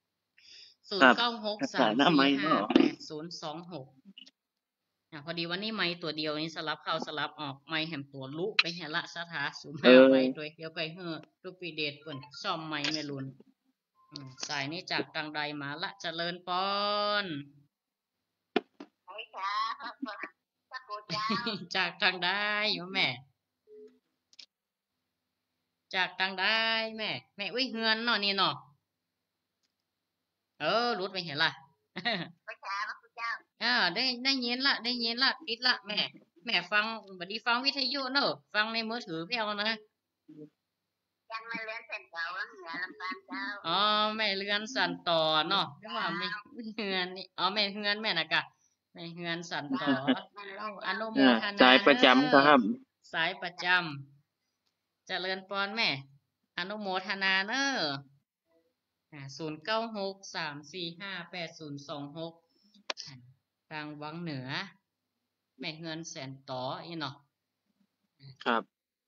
0963458026พอดีวันนี้ไม้ตัวเดียวนี้สลับเข้าสลับออกไม้แหมตัวลุไปแหละสถาสูงไปตัวเดียวไปลูกปีเดชเปิ่นซ่อมไม้ไม่รุนสายนี้จากทางใดมาละเจริญปอนจากทางใดอยู่แม่จากทางใดแม่อุ้ยเฮือนเนาะนี่เนาะรุดไปเห็นล่ะได้ยินละติดละแม่ฟังบัดนี้ฟังวิทยุเนอะฟังในมือถือเพียวนะยังไม่เลื่อนสั่นต่อเหนือลำปางเจ้าแม่เลื่อนสั่นต่อเนาะไม่ว่าไม่เฮือนนี่แม่เฮือนแม่น่ะกะแม่เฮือนสั่นต่ออนุโมทนาสายประจำครับสายประจำเจริญปอนแม่อนุโมทนาเนอะ0963458026ทางวังเหนือแม่เฮือนแสนต่อเนาะครับ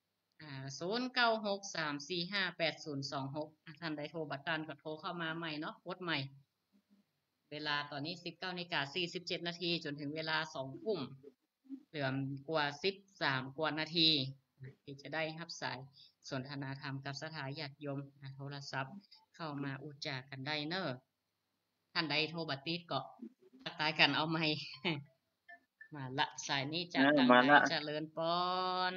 0963458026ท่านใดโทรบัตรก็โทรเข้ามาใหม่เนาะกดใหม่เวลาตอนนี้ 19:47 นาทีจนถึงเวลา 2 ทุ่มเหลือกว่า13กว่านาทีที่จะได้รับสายสนทนาธรรมกับสถาญาติโยมโทรศัพท์เข้ามาอุจจากันได้เนอะท่านใดโทรบัตรติดก็ทักทายกันเอาใหม่มาละสายนี้จากทางไหนเจริญปอน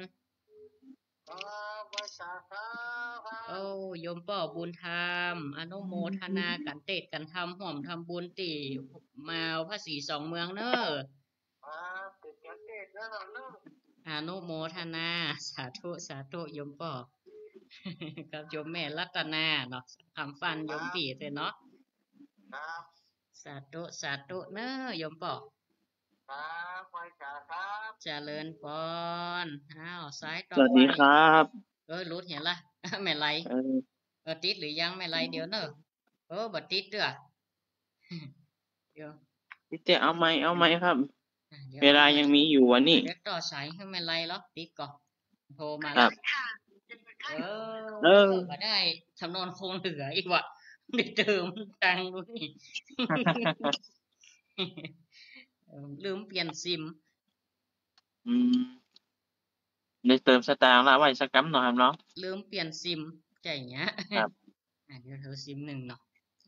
โยมป่อบุญธรรมอนุโมทนากันเตดกันทำห่วมทำบุญตีมาภาษี2 เมืองเนอะอนุโมทนาสาธุสาธุโยมพ่อ กับโยมแม่รัตนาเนาะคำฟันโยมปีเลยเนาะครับสาธุสาธุเนอะโยมพ่อครับไว้จ่าครับเจริญพรอ้าวสายต่สอไปวัสดีครับรู้เห็นละ แม่ไรเออติดหรือยังแม่ไรเดี๋ยวเนอะบัดติดเด้อ เดี๋ยวพี่เจเอาไหมครับเดี๋ยวเวลายังมีอยู่วันนี้เดี๋ยวต่อสายให้แม่ไรแล้วติดก่อนโทรมาคแล้รัวบ เออก็ได้จำนวนคงเหลืออีกว่ะได้เติมตังค์ด้วย ลืมเปลี่ยนซิมอืมได้เติมสตางค์ละไว้สักกำหน่อยครับเนาะลืมเปลี่ยนซิมใจเงี้ยครับเดี๋ยวเธอซิมหนึ่งเนาะ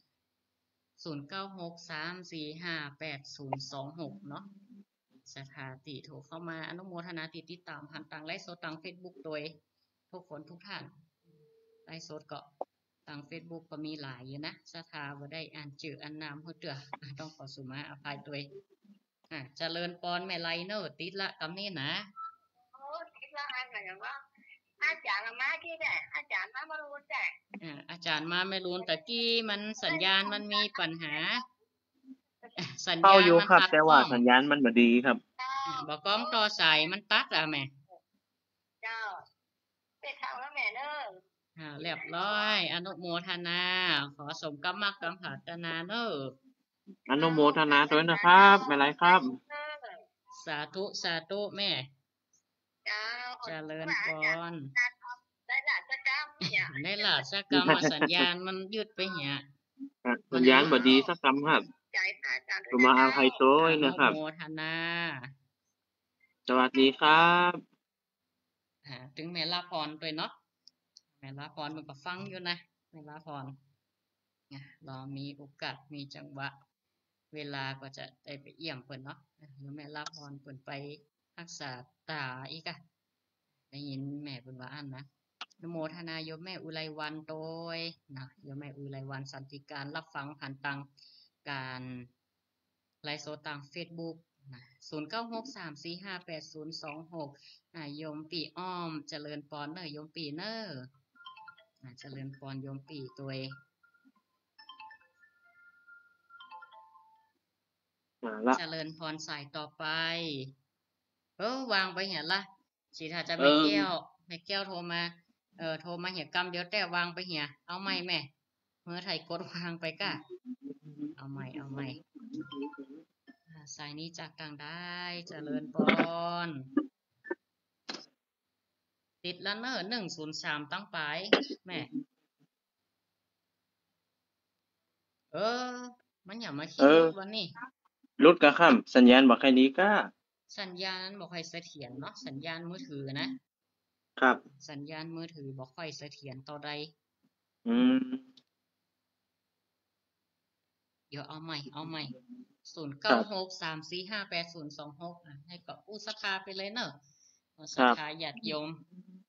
0963458026เนาะสถาติโทรเข้ามาอนุโมทนาติดตามผ่านทางไลฟ์สดทาง Facebook โดยทุกคนทุกท่านไลฟ์สดก็ทาง Facebook ก็มีหลายอยู่นะสถาบ่ได้อ่านชื่ออ่านนามเพื่อเตือต้องขอสุมาอภัยตัวเจริญปอนแม่ไลเนอร์ติดละกำนี้นะติดละอันอย่างว่าอาจารย์มาที่ไหนอาจารย์มาไม่รู้แต่อาจารย์มาไม่รู้ตะกี้มันสัญญาณมันมีปัญหา สัญเข้าญาณอยู่มันครับตัดแต่กล้ว่าองสัญญาณมันบ่ดีครับบอกกล้องต่อสายมันตัดแม่เจ้าไปทางแล้วแม่เนอะเรียบร้อย อนุโมทนา ขอสมกรรมกรรมผัตนาเนออนุโมทนาด้วยนะครับ ไม่ไรครับสาธุสาธุแม่เจ้าเจริญพรได้หลานจะกล้ามเนี่ยได้หลาชกรรมสัญญาณมันยืดไปเหี่ยสัญญาณบ่ดีสักกำครับใจพระอาจารย์สุมาอาภัยโต้ยอนุนะครับโมทนาสวัสดีครับถึงแม่ลาพรด้วยเนาะแม่ลาพรมันก็ฟังอยู่นะแม่ลาพรเรามีโอกาสมีจังหวะ เวลาก็จะได้ไปเยี่ยมเพิ่นเนาะแม่ลาพรเพิ่นไปรักษาตาอีกอะได้ยินแม่เพิ่นว่าอันนะนโมทนาโยมแม่อุไรวันโตยนะโยมแม่อุไรวันสันติการรับฟังผ่านทางการไลฟ์สดทาง Facebook นะ0963458026โยมปีอ้อมเจริญปอนเนอโยมปีเนอเจริญปอนโยมปีตัวเจริญพรสายต่อไปวางไปเหี่ยละสิถ้าจะไม่แก้วโทรมาโทรมาเหี่ยกำเดี๋ยวแต่วางไปเหี่ยเอาไม่แม่เมื่อไทยกดวางไปก้าเอาไม่สายนี้จากต่างได้เจริญพรติดแล้วเนอะ103ตั้งไปแม่มันอย่ามาคิดวันนี้รุดกะค่ำสัญญาณบ่ค่อยดีก้าสัญญาณบ่ค่อยเสถียรเนาะสัญญาณมือถือนะครับ สัญญาณมือถือบ่ค่อยเสถียรต่อใดเดี๋ยวเอาใหม่0963458026ให้กับอุสภาไปเลยเนอะศรัทธาญาติโยม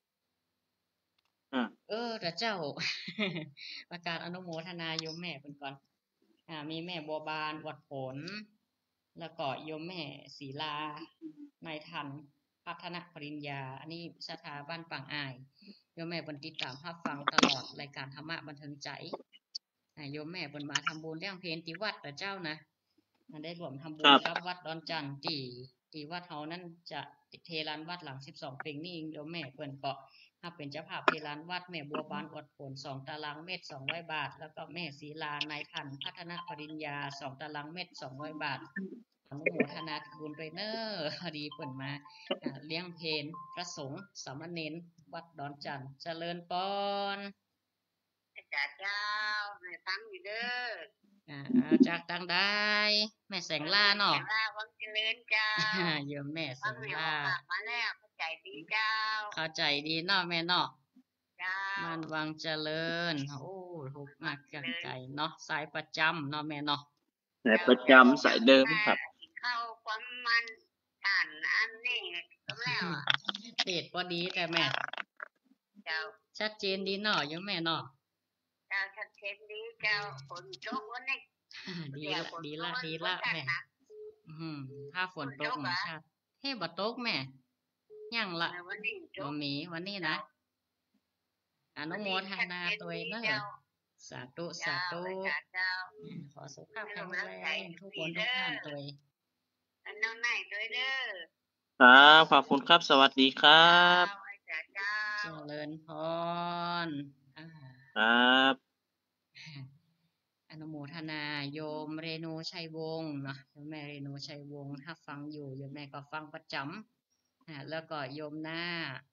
แต่เจ้า ประกาศอนุโมทนาโยมแม่เพิ่นก่อนมีแม่บัวบานวัดผลแล้วก็โยมแม่ศรีลานายทันพัฒนปริญญาอันนี้สถาบันปังอายโยมแม่เพิ่นติดตามรับฟังตลอดรายการธรรมะบันเทิงใจโยมแม่เพิ่นมาทำบุญเลี้ยงเพลที่วัดแต่เจ้านะได้รวมทำบุญกับวัดดอนจันทร์ที่วัดเฮานั้นจะเทลานวัดหลัง12ปีนี้โยมแม่เพิ่นก็ถ้าเป็นเจ้าภาพเทลานวัดแม่บัวบานอดผล2ตารางเมตร200บาทแล้วก็แม่ศรีลานายทันพัฒนปริญญา2ตารางเมตร200บาทอนุโมทนาบุญไปเนอพอดีเปิ่นมาเลี้ยงเพลพระสงฆ์สามเณรวัดดอนจันทร์เจริญปอนอาจารย์เจ้าให้ฟังอยู่เด้อจากต่างได้แม่แสงล่าเนาะแสงล่าวังเจริญเจ้าโยมแม่แสงล่ามาแล้วเข้าใจดีเจ้าเข้าใจดีเนาะแม่เนาะเจ้ามันวังเจริญทุกมากจังไก่เนาะสายประจำเนาะแม่เนาะสายประจำสายเดิมครับเข้าความมันอันนี้ก็แล้วเทศพอดีแต่แม่เจ้าชัดเจนดีเนาะโยมแม่เนาะเจ้าชัดเจนดีเจ้าฝนตกวันนี้ดีละแม่ถ้าฝนตกชัดบ่ตกแม่ยังละวันนี้จบ่บมีวันนี้นะอนุโมทนาตัวเด้อสาธุสาเจ้าธุอาจารย์เจ้าขอสุขภาพแข็งแรงทุกคนทุกท่านตัวอันน้องไหนด้วยเด้อครับขอบคุณครับสวัสดีครัเจ้าบอาจารย์เจ้าเจริญพรอ่าครับอนุโมทนาโยมเรนูชัยวงศ์เนาะโยมแม่เรนูชัยวงศ์ถ้าฟังอยู่โยมแม่ก็ฟังประจำแล้วก็โยมหน้า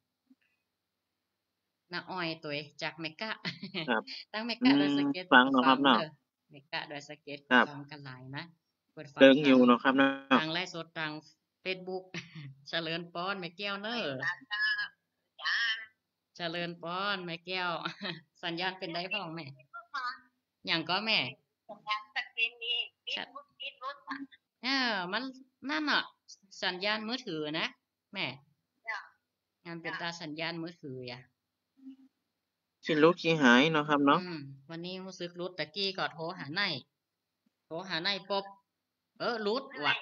อ้อยตัวจากเมกะครับตั้งเมอืกะโดยสมเก็ตฟังเนาะครับเนาะเด้อเมกะโดยสเก็ตครับฟังกันหลายนะเปิดฟัเติงอทายู่งเนาะครับเนาะทางไลฟ์สดทาง Facebook เจริญพรแม่แก้วเน้อจ้าเจริญพรแม่แก้ว สัญญาณเป็นไดพ้องแม่หยังก็แม่สัญญาณสกินดีปิดรถอ่ะมันนั่นน่ะ สัญญาณมือถือนะแม่จ้ะงานเป็นตาสัญญาณมือถืออ่ะขี้ลุกขี้หายเนาะครับเนาะวันนี้รู้สึกรุดตะกี้ก็โทรหาในปบรุดว่ะ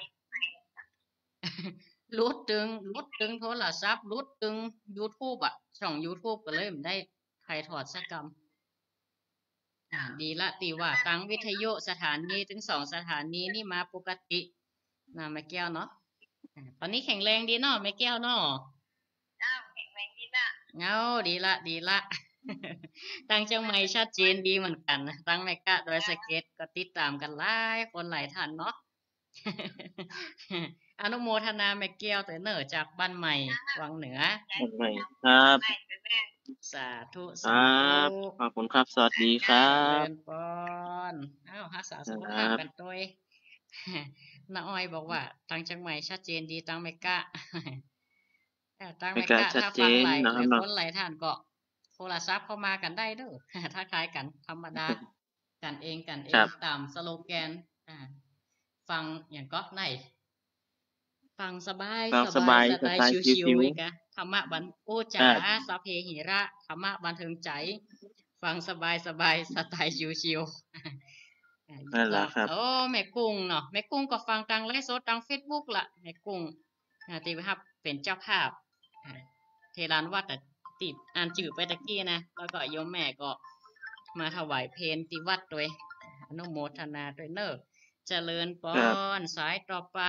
รุดตึงโทรศัพท์รุดตึง YouTube อ่ะ ช่อง YouTube ก็เลยไม่ได้ถ่ายทอดสักกรรมดีละตีว่าตั้งวิทยุสถานีถึง2 สถานีนี่มาปกตินะแม่แก้วเนาะตอนนี้แข็งแรงดีเนาะแม่แก้วเนาะเจ้าแข็งแรงดีจ้ะเงาดีละ ตั้งเชียงใหม่ชัดเจนดีเหมือนกันนะตั้งเมกะโดยสเก็ตก็ติดตามกันหลายคนหลายท่านเนาะ อนุโมทนาแม่แก้วแต่เนอจากบ้านใหม่วังเหนือหมดไปครับไม่เป็นแม่สาธุคสารับธุขอบคุณครับสวัสดีครัเจริบญพรรักษาสุขคภาพรับกันตัว น้าอ้อยบอกว่าตั้งเชียงใหม่ชัดเจนดีตั้งเมกะ ตั้งเมเมกะกะชัดถ้าเจฟังนหลายเนาะครับเนาะคนหลายท่านก็โทรศัพท์เข้ามากันได้เด้อ ถ้าคล้ายกันธรรมดา กันเองครับตามสโลแกนฟังอย่างก็ไหนฟังสบายฟังสบายสสไตล์ไตล์ชิชิววๆอีกอะธรรมะบันโอๆจ๋าครับสพเพหิระธรรมะบันเทิงใจ ฟังสบายสไตล์ชิวๆนั่นแหละครับโอ้แม่กุ้งเนาะแม่กุ้งก็ฟังทางไลฟ์สดทาง Facebook ล่ะแม่กุ้งที่ว่าเป็นเจ้าภาพเทรานวัดติดอ่านชื่อไปตะกี้นะแล้วก็โยมแม่ก็มาถวายเพลที่วัดด้วยอนุโมทนาด้วยเนอะเจริญพครับรสายต่อไป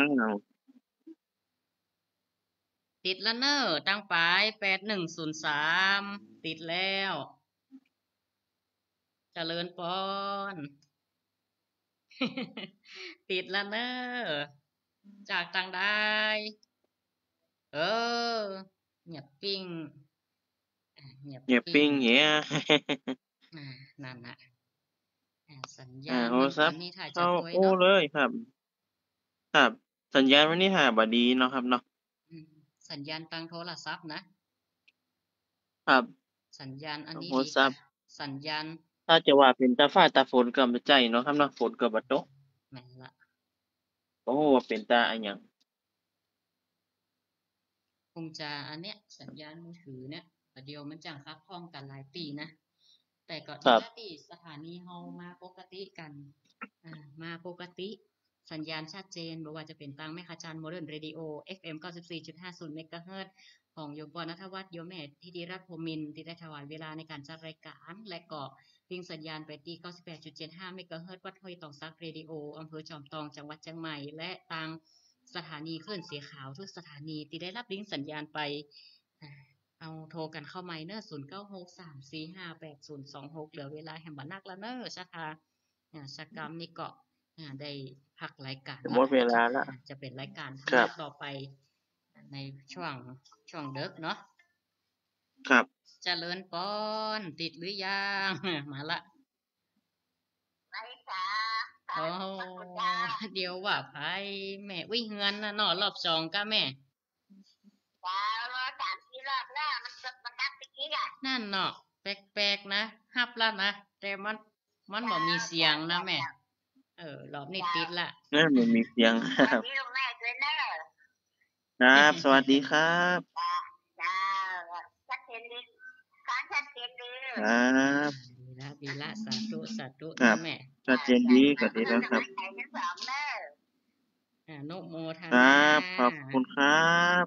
ติดแล้วเนอะตั้งปลาย8103ติดแล้ว เจริญพร ติดแล้วเนอะจากทางใดเงียบปิ้งเงียบเงียบปิ้งเหี้ยนั่นน่ะสัญญาณโทรมันศัพอัท์นนี้ถ่ายเข้าจากด้วยอู้เนาะเลยครับ ครับ สัญญาณวันนี้หาบ่ดีเนาะครับเนาะสัญญาณทางโทรศัพท์นะครับสัญญาณอันนี้โทรดีศัพท์สัญญาณถ้าจะว่าเป็นตาฟ้าตาฝนก็บ่ใจเนาะครับเนาะฝนก็บ่ตกแม่นละบ่ฮู้ว่าเป็นตาอันหยังคงจะอันเนี้ยสัญญาณมือถือเนี่ยประเดี๋ยวมันจังคับข้องกันหลายปีนะ แต่ก็ครัดีบละที่สถานีเฮามาปกติกันมาปกติ สัญญาณชัดเจนบ่ว่าจะเป็นทางแม่ขจันโมเดิร์นเรดิโอ FM 94.50 เมกะเฮิรตซ์ของโยมปอณัฐวัฒน์โยมแม่ธิติรัตน์พรหมินทร์ที่ได้ถวายเวลาในการจัดรายการ และก็พิงสัญญาณไปที่ 98.75 เมกะเฮิรตซ์วัดห้วยตองซักเรดิโออำเภอจอมทองจังหวัดเชียงใหม่และทางสถานีคลื่นสีขาวทุกสถานีที่ได้รับลิงก์สัญญาณไปเอาโทรกันเข้ามาเนอะ0963458026เหลือเวลาแห่งบัดนักแล้วเนอะชะทาสกรรมนี่ก็ได้พักรายการหมดเวลาแล้วจะเป็นรายการครับต่อไปในช่วงดึกเนาะครับเจริญพรติดหรือยัง มาละไม่จ้าโอ้เดี๋ยวว่าไปแม่วิเฮือนนะเนาะรอบ2ก็แม่จ้ารอ3-4รอบแล้วมันจะประกาศไปกี้อ่ะนั่นเนาะแปลกๆนะฮับแล้วนะแต่มันบ่มีเสียงนะแม่รอบนี้ติดละนั่นบ่มีเสียงสครัวับสดีลูกแม่ด้วยเด้อครับ สวัสดีครับจ้าชัดเจนดีการชัดเจนดีครับดีละสาธุครับนะแม่ชัดเจนดีก็ดีแล้วครับใจทั้งสองเด้ออนุโมทคนารับ ขอบคุณครับ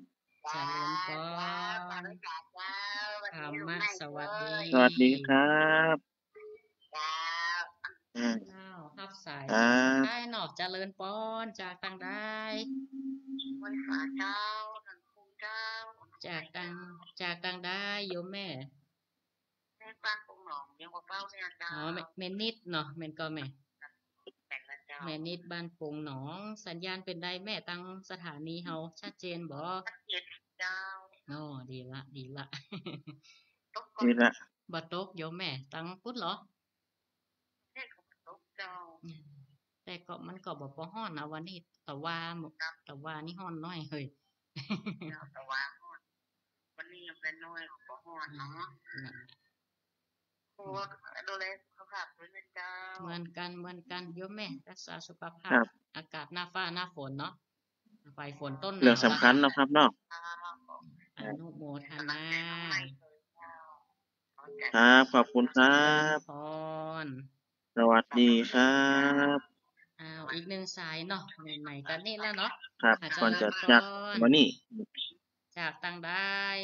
เจริญพว้าวรจากว้าววันธรนี้รลูกมะนั่งสวัสดีสวัสดีครับว้าวอ่าอ้าวรับสายครัจากบใต้นอกเจริญพรจากต่างใดวันฝาเจ้าท่านครูเจ้าจากต่างใดโยมแม่แม่บ้านปงหนองยังบ่เฝ้าเนี่ยเจ้าอ๋อ แม่นิดเนาะแม่นก็แม่แต่ละเจ้าแม่นิดบ้านปงหนอง สัญญาณเป็นใดแม่ตั้งสถานีเฮาชัดเจนบ่ชัดเจนเจ้าอ้อ ดีละตกก่อนี่นละบ่ตกโยมแม่ ตั้งพุทธเหรอแม่ก็บ่ตกเจ้าแต่ก็มันก็บ่ร้อนนะวันนี้ แต่ว่านี่ร้อนน้อยเฮ้ยเจ้าแต่ว่าฮ้อนวันนี้ยังเป็นน้อยบ่ฮ้อนเนาะนั่นครูดูแลสุขภาพด้วยนะเจ้าเหมือนกันโยมแม่ รักษาสุขภาครัพบอากาศหน้าฟ้าหน้าฝนเนาะ ปลายฝนต้นหเรื่นาองวสำละคัญเนาะครับเนาะอนุโมทกำลังนาใจน้องใหม่เลยเจ้าครับ ขอบคุณครัเจริญบพรสวัสดีครับอ้าว อีกหนึ่งสายเนาะ ใหม่ๆกันนี่แล้วเนาะครับเจก่อนริจะญพจากรวันนี้จากต่างใด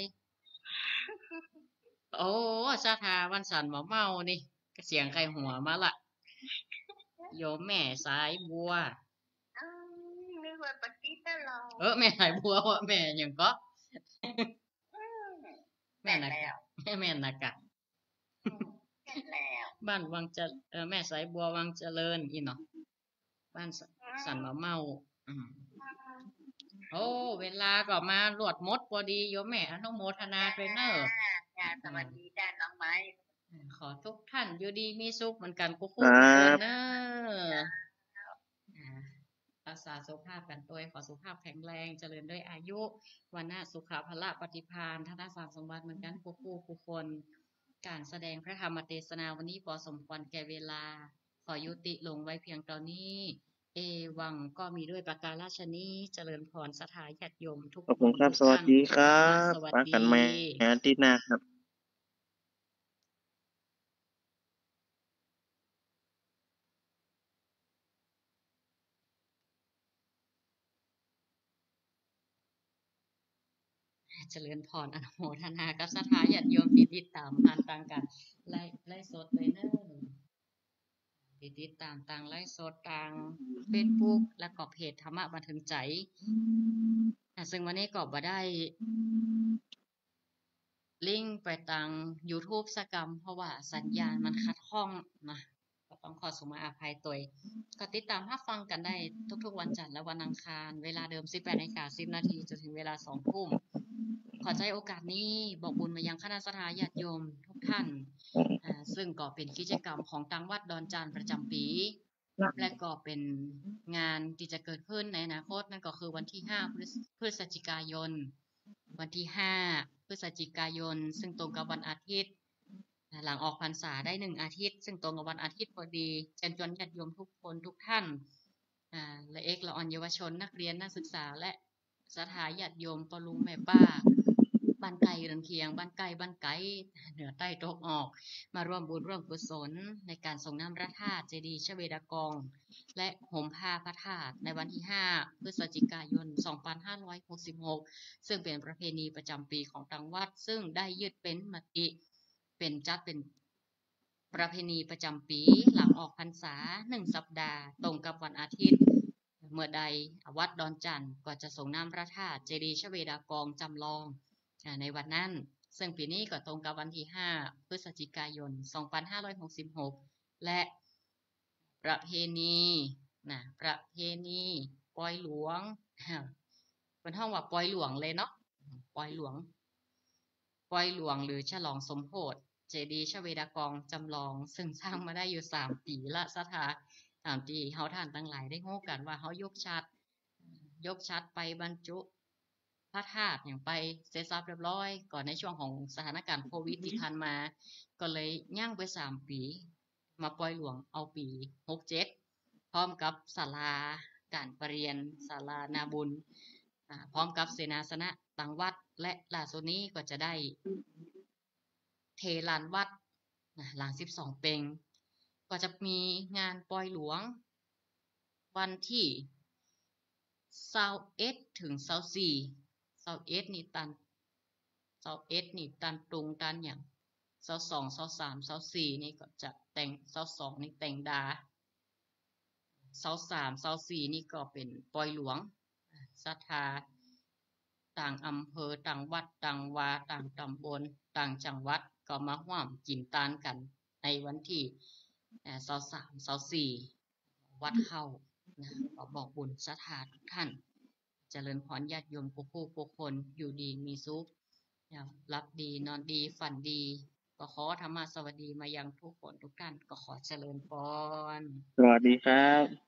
โอ้ สถาวันสันบ่เมานี่ เสียงใครหัวมาล่ะ โยมแม่สายบัวนึกว่าปฏิตลอดแม่สายบัวว่าแม่หยังก็ แม่แม่น่ะแล้กะวแม่น่ะกะแม่แล้วบ้านวังจะแม่สายบัววังเจริญอีเนาะ บ้านสันบ่เมา โอ้ เวลาก็มารวดหมดพอดีโยมแม่ อนุโมทนาด้วยเด้อจ้า สวัสดีจ้า น้องไม้ขอทุกท่านอยู่ดีมีสุขเหมือนกันทุกคคน รับทุกคนเด้อ รักษาสุขภาพกันด้วย ขอสุขภาพแข็งแรง เจริญด้วยอายุ วันนะสุขภละปฏิภาณ ธนสารสมบัติเหมือนกันผู้คน การแสดงพระธรรมเทศนาวันนี้พอสมควรแก่เวลา ขอยุติลงไว้เพียงตอนนี้ เอวังก็มีด้วยประการราชนี้ เจริญพรสถาญาติโยมทุกขอบคุณนครับทุกสวัสท่านดีครัค่ะบสวัสว่าดีกันใหม่อาทิตย์หน้าครับเจริญพร อนุโมทนากับสถาญาติโยมที่ติดตามผ่านทางการไลฟ์สดเลยเด้อที่ติดตามทางไลฟ์สดทาง Facebook และก็เพจธรรมะบันเทิงใจ ซึ่งวันนี้ก็บ่ได้ ลิงก์ไปทาง YouTube ซะกำเพราะว่าสัญญาณมันขัดข้องนะ ก็ต้องขอสุมาอภัยตวยก็ติดตามรับฟังกันได้ทุกๆวันจันทร์และวันอังคาร เวลาเดิม 18:10 น. จนถึงเวลา 2 ทุ่ม ขอใจโอกาสนี้บอกบุญมายังคณะสถาญาติโยมทุกท่าน ซึ่งก็เป็นกิจกรรมของทางวัดดอนจานประจำปี และก็เป็นงานที่จะเกิดขึ้นในอนาคต นั่นก็คือวันที่ 5 พฤศจิกายน วันที่ 5 พฤศจิกายน ซึ่งตรงกับวันอาทิตย์ หลังออกพรรษาได้ 1 อาทิตย์ ซึ่งตรงกับวันอาทิตย์พอดีเชิญชวนญาติโยมทุกคนทุกท่าน และเอกละอ่อนเยาวชน นักเรียน นักศึกษา และสถาญาติโยมพ่อลุงแม่ป้า บ้านไกลเรือนเคียง บ้านใกล้บ้านไกล เหนือใต้ตกออก มาร่วมบุญร่วมกุศลในการส่งน้ำพระธาตุเจดีย์ชเวดากอง และห่มผ้าพระธาตุในวันที่ 5 พฤศจิกายน 2566 ซึ่งเป็นประเพณีประจำปีของทางวัด ซึ่งได้ยึดเป็นมติเป็นประเพณีประจำปี หลังออกพรรษา 1 สัปดาห์ ตรงกับวันอาทิตย์ เมื่อใดวัดดอนจันทร์ก็จะส่งน้ำพระธาตุเจดีย์ชเวดากองจำลองในวันนั้น ซึ่งปีนี้ก็ตรงกับวันที่ 5 พฤศจิกายน 2566 และประเพณีปล่อยหลวงเป็นห้องว่าปล่อยหลวงเลยเนาะ ปล่อยหลวงหรือฉลองสมโภชเจดีย์ชเวดากองจำลอง ซึ่งสร้างมาได้อยู่ 3 ปีละสถาตามที่เฮาท่านทั้งหลายได้ฮู้กันว่าเฮายกชัดไปบรรจุพระธาตุอย่างไปเสร็จสับเรียบร้อย ก่อนในช่วงของสถานการณ์โควิดที่ผ่านมา ก็เลยย่างไป 3 ปี มาปล่อยหลวงเอาปี 67 พร้อมกับศาลาการประเรียนศาลานาบุญ พร้อมกับเสนาสนะต่างวัด และล่าสุดนี้ก็จะได้เทลานวัดหลัง 12 เพ็ง ก็จะมีงานปล่อยหลวง วันที่ 21 ถึง 24 21นี่ตัน21นี่ตันตุงตันหยัง22 23 24นี่ก็จะแต่ง22นี่แต่งดา23 24นี่ก็เป็นปอยหลวงศรัทธาต่างอำเภอต่างวัดต่างวาต่างตำบลต่างจังหวัดก็มาร่วมกินตานกันในวันที่23 24วัดเข้านะก็บอกบุญศรัทธาทุกท่านเจริญพรญาติโยมผู้คนอยู่ดีมีสุขรับดีนอนดีฝันดีก็ขอธรรมะสวัสดีมายังทุกคนทุกท่านก็ขอเจริญพรสวัสดีครับ